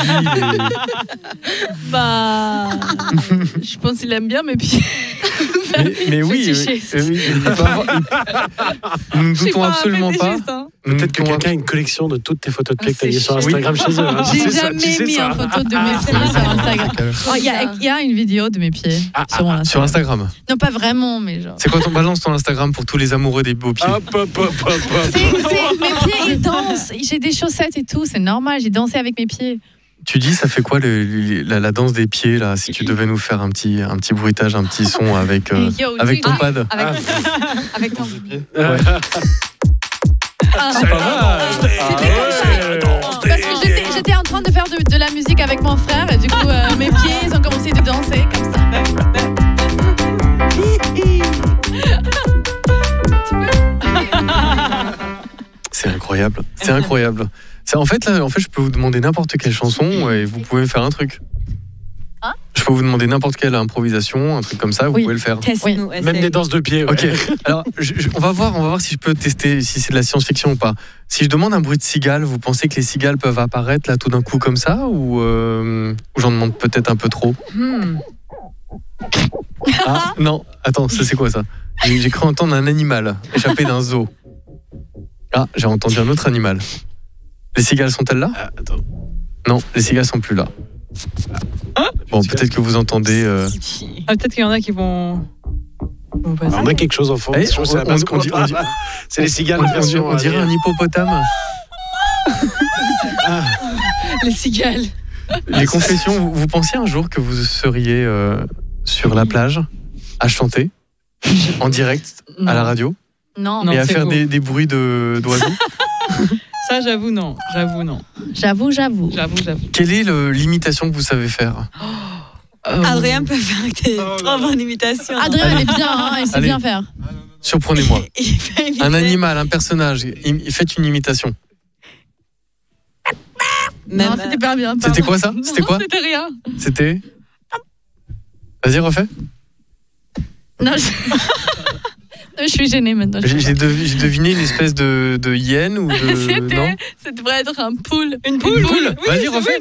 bah. Je pense qu'il aime bien mes pieds. Mais oui, Fétichiste. nous ne doutons absolument pas. Peut-être que quelqu'un a une collection de toutes tes photos de pieds que tu as mis sur Instagram chez eux. hein. J'ai Tu sais ça, jamais tu sais mis ça. en photo de mes pieds sur Instagram. Oh, il y a une vidéo de mes pieds sur mon Instagram. Sur Instagram. Non, pas vraiment, mais genre. C'est quoi ton balance ton Instagram pour tous les amoureux des beaux pieds? Hop. Mes pieds, ils dansent. J'ai des chaussettes et tout, c'est normal. J'ai dansé avec mes pieds. Tu dis, ça fait quoi la danse des pieds là? Si tu devais nous faire un petit bruitage, un petit son avec ton pad. Avec ton Ouais. Parce que j'étais en train de faire de la musique avec mon frère et du coup mes pieds ils ont commencé de danser comme ça. C'est incroyable. C'est incroyable. En fait, je peux vous demander n'importe quelle chanson et vous pouvez faire un truc. Hein? Je peux vous demander n'importe quelle improvisation, un truc comme ça, vous pouvez le faire. Teste-nous. Même des danses de pied. Ouais. Ok. Alors, on va voir si je peux tester si c'est de la science-fiction ou pas. Si je demande un bruit de cigale, vous pensez que les cigales peuvent apparaître là tout d'un coup comme ça, ou j'en demande peut-être un peu trop? Ah non, attends, c'est quoi ça? J'ai cru entendre un animal échappé d'un zoo. Ah, j'ai entendu un autre animal. Les cigales sont-elles là? Attends. Non, les cigales sont plus là. Bon, peut-être que vous entendez. Peut-être qu'il y en a qui vont. On a quelque chose en fond. C'est les cigales. On dirait un hippopotame. Les cigales. Les confessions, vous pensiez un jour que vous seriez sur la plage à chanter en direct à la radio Non, et à faire des bruits d'oiseaux? Ça, j'avoue, non. J'avoue. Quelle est l'imitation que vous savez faire? Adrien peut faire des trop bonnes imitations. Adrien, elle est bien, hein, elle sait bien faire. Surprenez-moi. Il fait imiter. Un animal, un personnage. Faites une imitation. Non, c'était pas bien. C'était quoi ça? C'était quoi? C'était rien. C'était. Vas-y, refais. Non, je suis gênée maintenant. J'ai deviné une espèce de hyène ou de. Non. Ça devrait être un poule. Une poule. Oui, vas-y, refais.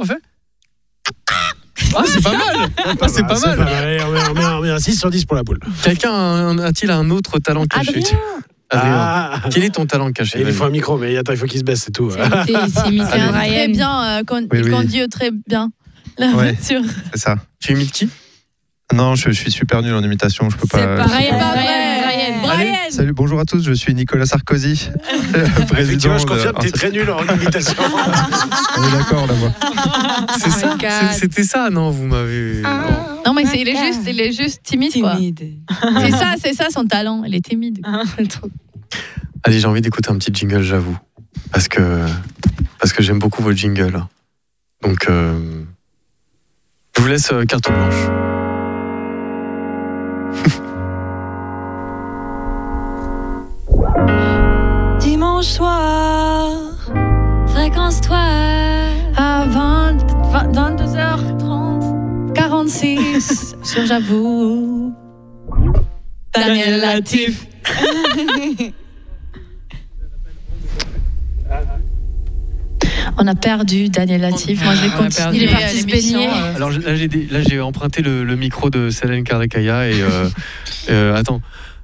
Ah, c'est pas mal. C'est pas mal. On met un 6 sur 10 pour la poule. Quelqu'un a-t-il un autre talent caché? Adrien. Quel est ton talent caché? Il faut un micro, mais attends, il faut qu'il se baisse, c'est tout. C'est imité très bien, il conduit très bien. La voiture. C'est ça. Tu imites qui? Non, je suis super nul en imitation. Je peux pas. C'est pas Brian. Salut, bonjour à tous. Je suis Nicolas Sarkozy, président. Je confirme, t'es très nul en imitation. On est d'accord là-bas. C'est ça. C'était ça, non? Vous m'avez. Non, mais il est juste timide. C'est ça son talent. Elle est timide. Allez, j'ai envie d'écouter un petit jingle, j'avoue, parce que j'aime beaucoup vos jingles. Donc, je vous laisse carte blanche. Dimanche soir, fréquence toi à 22h30, 46 sur J'avoue. Daniel Latif. On a perdu Daniel Latif. Moi, je vais continuer. Il est parti se baigner. Alors là, j'ai emprunté le micro de Selene Karekaya et attends.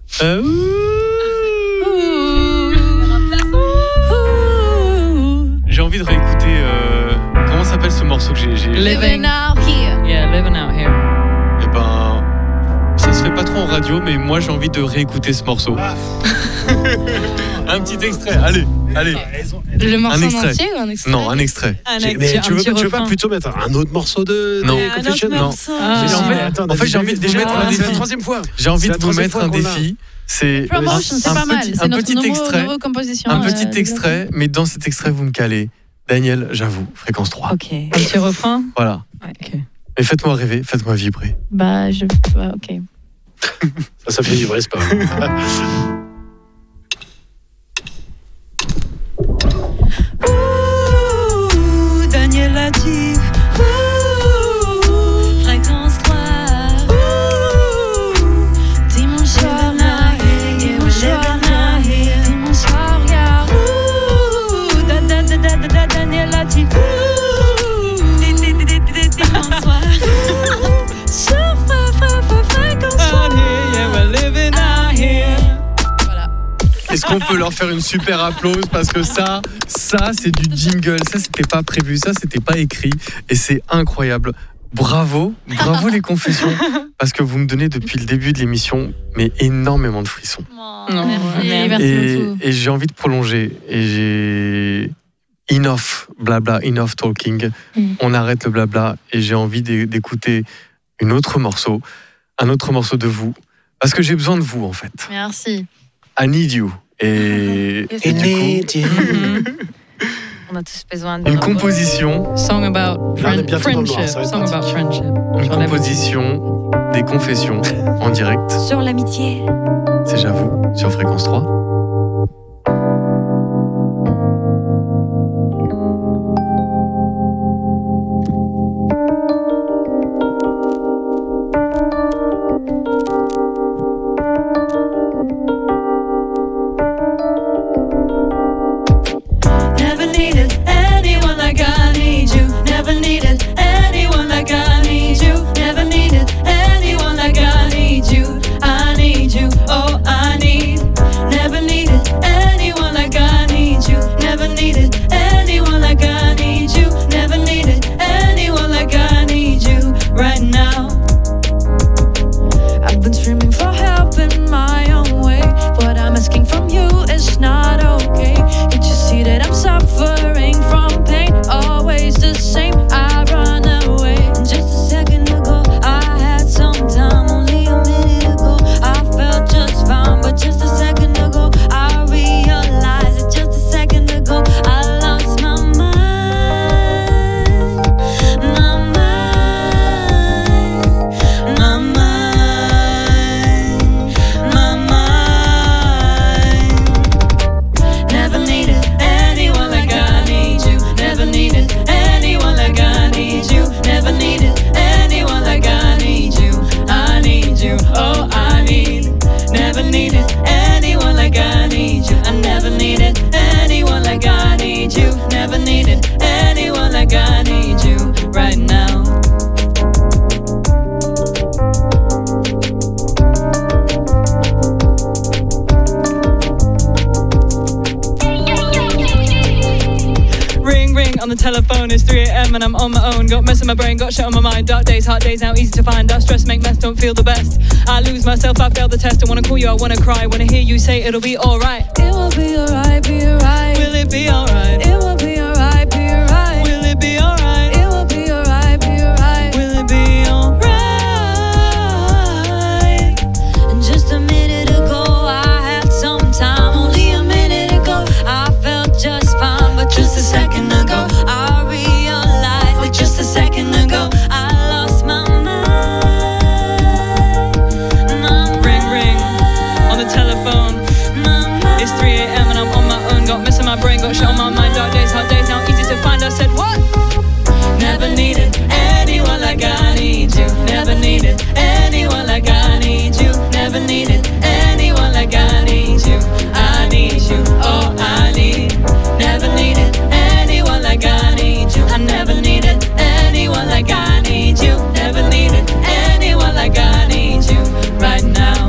J'ai envie de réécouter. Comment s'appelle ce morceau que j'ai Living Out Here. Yeah, Living Out Here. Eh ben, ça se fait pas trop en radio, mais moi j'ai envie de réécouter ce morceau. Un petit extrait, allez. Le morceau un extrait. entier ou un extrait? Non, un extrait. Mais tu veux pas plutôt mettre un autre morceau de Confession? Non. En fait, j'ai envie de vous mettre un défi. C'est la troisième fois. J'ai envie de vous mettre un défi. C'est pas mal. C'est notre petit extrait. composition. Un petit extrait, mais dans cet extrait, vous me calez. Daniel, j'avoue, fréquence 3. Ok. Un petit refrain. Voilà. Ok. Mais faites-moi rêver, faites-moi vibrer. Ok. Ça fait vibrer, c'est pas grave. Daniel Latif. Fréquence 3. Dimanche soir, Daniel Latif. Dimanche soir. Est-ce qu'on peut leur faire une super applause? Parce que ça c'est du jingle. Ça, c'était pas prévu. Ça, c'était pas écrit. Et c'est incroyable. Bravo les confessions. Parce que vous me donnez depuis le début de l'émission, mais énormément de frissons. Merci beaucoup. Et j'ai envie de prolonger. Et j'ai enough blabla, enough talking. On arrête le blabla. Et j'ai envie d'écouter un autre morceau de vous. Parce que j'ai besoin de vous, en fait. Merci. I need you. Et du coup, On a tous besoin de une composition. Song about friendship. Song about friendship. Une composition des confessions en direct. Sur l'amitié. C'est J'avoue sur Fréquence 3. Never the telephone, it's 3 a.m. and I'm on my own. Got mess in my brain, got shit on my mind. Dark days, hot days, now easy to find. That stress make mess, don't feel the best. I lose myself, I failed the test. I wanna call you, I wanna cry. Wanna hear you say it'll be alright. It will be alright, be alright. Will it be alright? It will be alright, be alright. Will it be alright? It will be alright, be alright. Will it be alright? And just a minute ago, I had some time. Only a minute ago, I felt just fine. But just a second ago, I realized that just a second ago, I lost my mind. Ring, ring, on the telephone. It's 3 a.m. and I'm on my own. Got mess in my brain, got shit on my mind. Dark days, hot days, now easy to find. I said what? Never needed anyone like I need you. Never needed anyone like I need you. Never needed anyone like I need you. I need you, oh I need. Never needed anyone like I need you. I never needed anyone like I need you. Never needed anyone like I need you right now.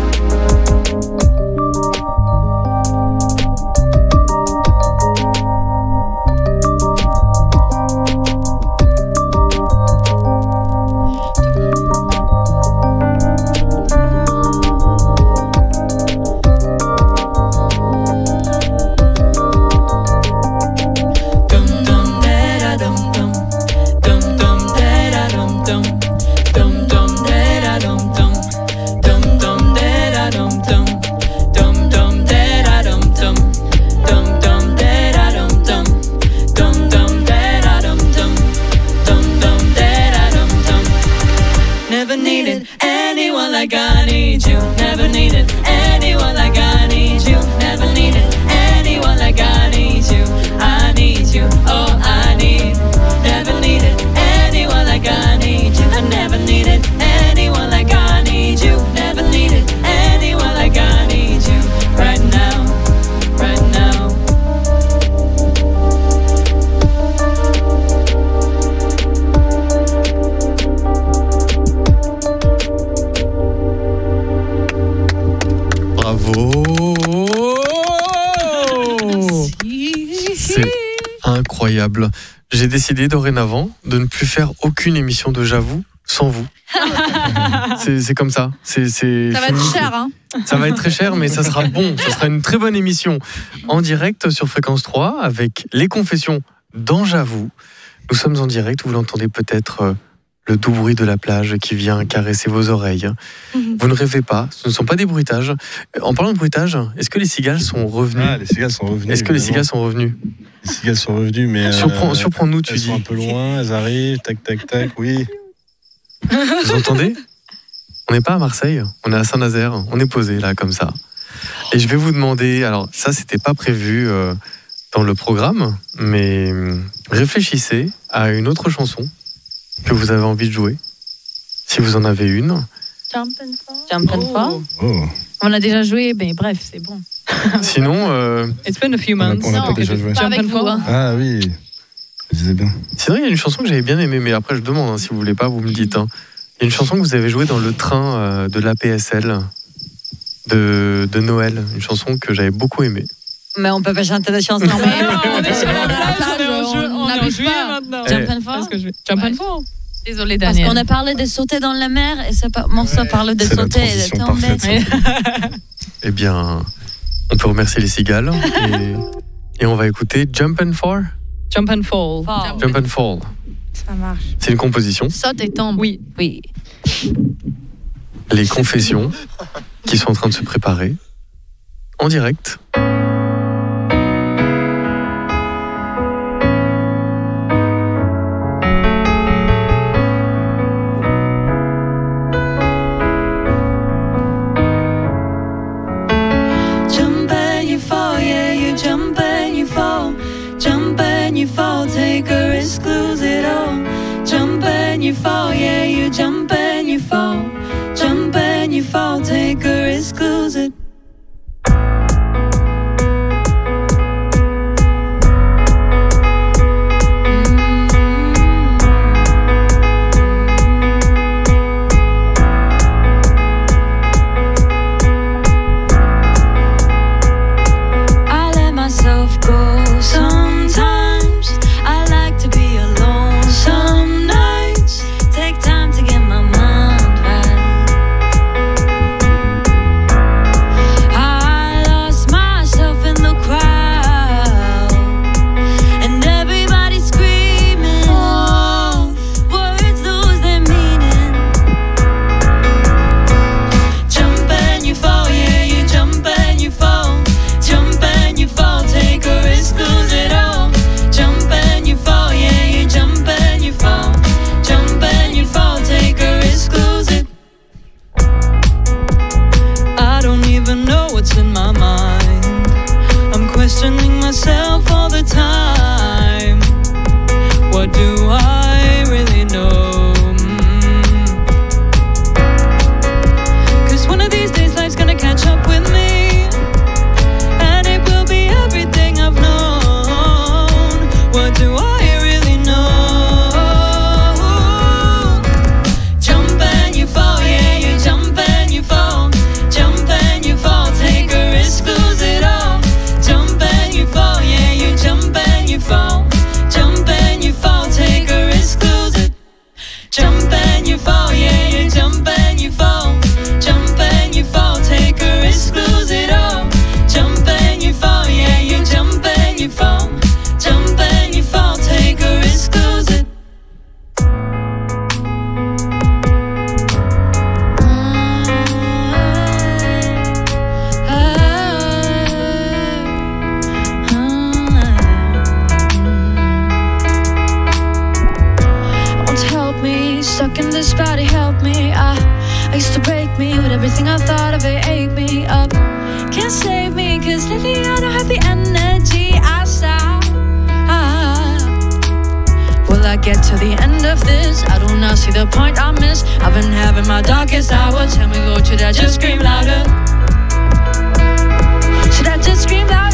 Never needed anyone like I need you. Never needed anyone like I need you. Never needed anyone like I need you. I need you, oh I need. Never needed anyone like I need you. I never needed anyone like I need you. Never needed anyone like I need you. Right now, right now. Bravo. C'est incroyable. J'ai décidé dorénavant de ne plus faire aucune émission de J'avoue sans vous. C'est comme ça. Ça Ça va être cher, hein. Ça va être très cher, mais ça sera bon. Ça sera une très bonne émission en direct sur Fréquence 3 avec les confessions dans J'avoue. Nous sommes en direct, vous l'entendez peut-être, le doux bruit de la plage qui vient caresser vos oreilles. Vous ne rêvez pas, ce ne sont pas des bruitages. En parlant de bruitage, est-ce que les cigales sont revenus? Ah, les cigales sont revenues. Est-ce que les cigales sont revenus? Les cigales sont revenues, mais. Surprends-nous, tu elles dis. sont un peu loin, elles arrivent, tac, tac, tac, oui. Vous entendez? On n'est pas à Marseille, on est à Saint-Nazaire, on est posé là comme ça. Et je vais vous demander, alors ça c'était pas prévu dans le programme, mais réfléchissez à une autre chanson que vous avez envie de jouer, si vous en avez une. Jump and Fall. Oh. On a déjà joué, mais bref, c'est bon. Sinon, It's been a few months. On n'a pas déjà joué. Pas avec vous, hein. Ah oui, je disais bien. sinon il y a une chanson que j'avais bien aimée, mais après je demande, hein, si vous voulez pas, vous me dites. Hein. Il y a une chanson que vous avez jouée dans le train de l'APSL de Noël, une chanson que j'avais beaucoup aimée. Mais on peut pas chanter la chanson. On est sur la plage, on est en n'abuse juillet pas. maintenant. Jump and Fall. Jump and Fall. Désolée, Parce Daniel. qu'on a parlé de sauter dans la mer et ce morceau parle de C'est la sauter et de transition tomber. parfaite, Eh bien, on peut remercier les cigales et on va écouter Jump and Fall. Jump and Fall. Jump and Fall. Ça marche. C'est une composition. Saute et tombe. Oui. Oui. Les confessions qui sont en train de se préparer en direct. Jump and you fall, yeah, you jump and you fall. Jump and you fall, take a risk, lose it all. Jump and you fall, yeah, you jump and you fall. Jump and you fall, take a risk, lose it. I let myself go sometimes. I what's in my mind. I'm questioning myself all the time. What do I really know? Cause one of these days life's gonna catch up with me, and it will be everything I've known. What do I really know? Jump and you fall, yeah, you jump and you fall. Jump and you fall, take a risk, lose it all. Jump and you fall, yeah, you jump and you fall. Jump and you fall, take a risk, lose it. Jump and you fall, yeah, you jump and you fall. Jump and you fall, take a risk, lose it all. Jump and you fall, yeah, you jump and you fall. Jump and you fall, take a risk, lose it. Won't help me, stuck in this body, help me. I used to break me with everything I thought of, it ate me up. Can't save me, cause lately I don't have the energy. I stop. Will I get to the end of this? I do not see the point I miss. I've been having my darkest hours. Tell me, Lord, should I just scream louder? Should I just scream louder?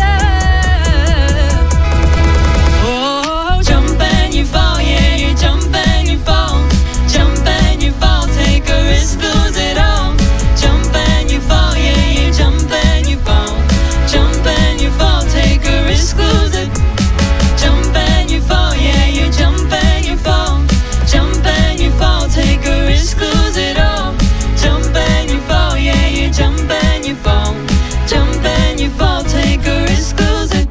Oh, jump and you fall, yeah, you jump and you fall. Jump and you fall, take a risk, lose it all. Jump and you fall, yeah, you jump and you fall. Jump and you fall, take a risk, lose it. Jump and you fall, yeah, you jump and you fall. Jump and you fall, take a risk, lose it all. Jump and you fall, yeah, you jump and you fall. Jump and you fall, take a risk, lose it.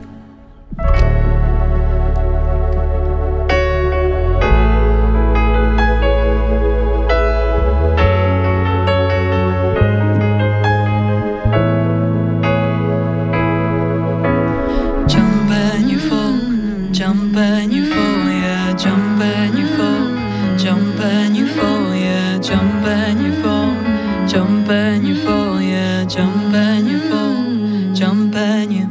Jump and you fall, jump and you fall, yeah, jump and you fall, jump and you fall, yeah, jump and you fall, jump and you fall, yeah, jump and you fall, jump and you.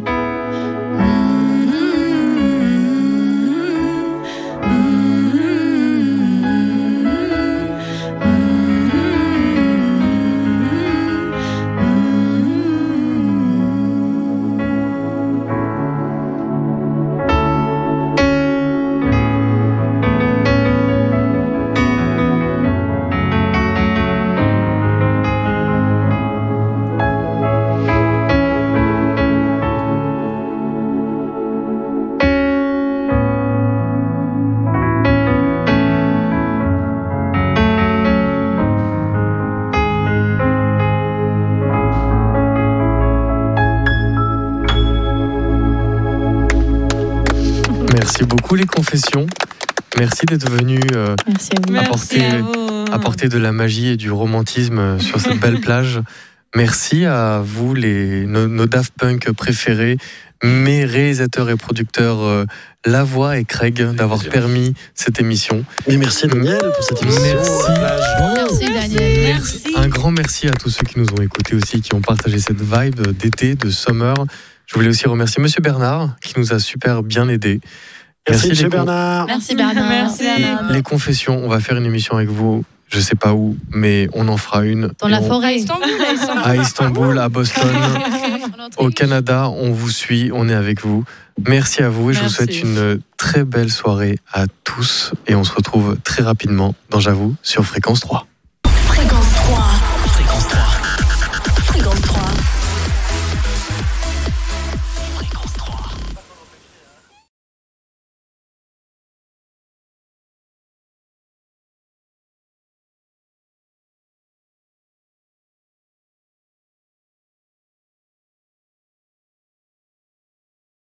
Merci beaucoup les confessions. Merci d'être venu Merci à vous. apporter de la magie et du romantisme sur cette belle plage. Merci à vous, nos Daft Punk préférés, mes réalisateurs et producteurs Lavoie et Craig, d'avoir permis cette émission. Et merci Daniel pour cette émission. Merci Daniel. Merci. Un grand merci à tous ceux qui nous ont écoutés aussi, qui ont partagé cette vibe d'été, de summer. Je voulais aussi remercier Monsieur Bernard, qui nous a super bien aidés. Merci Monsieur Bernard. Merci Bernard. Merci Bernard. Les confessions, on va faire une émission avec vous, je sais pas où, mais on en fera une. Dans la forêt. À Istanbul, à Boston, au Canada, on vous suit, on est avec vous. Merci à vous et je vous souhaite une très belle soirée à tous et on se retrouve très rapidement dans J'avoue sur Fréquence 3.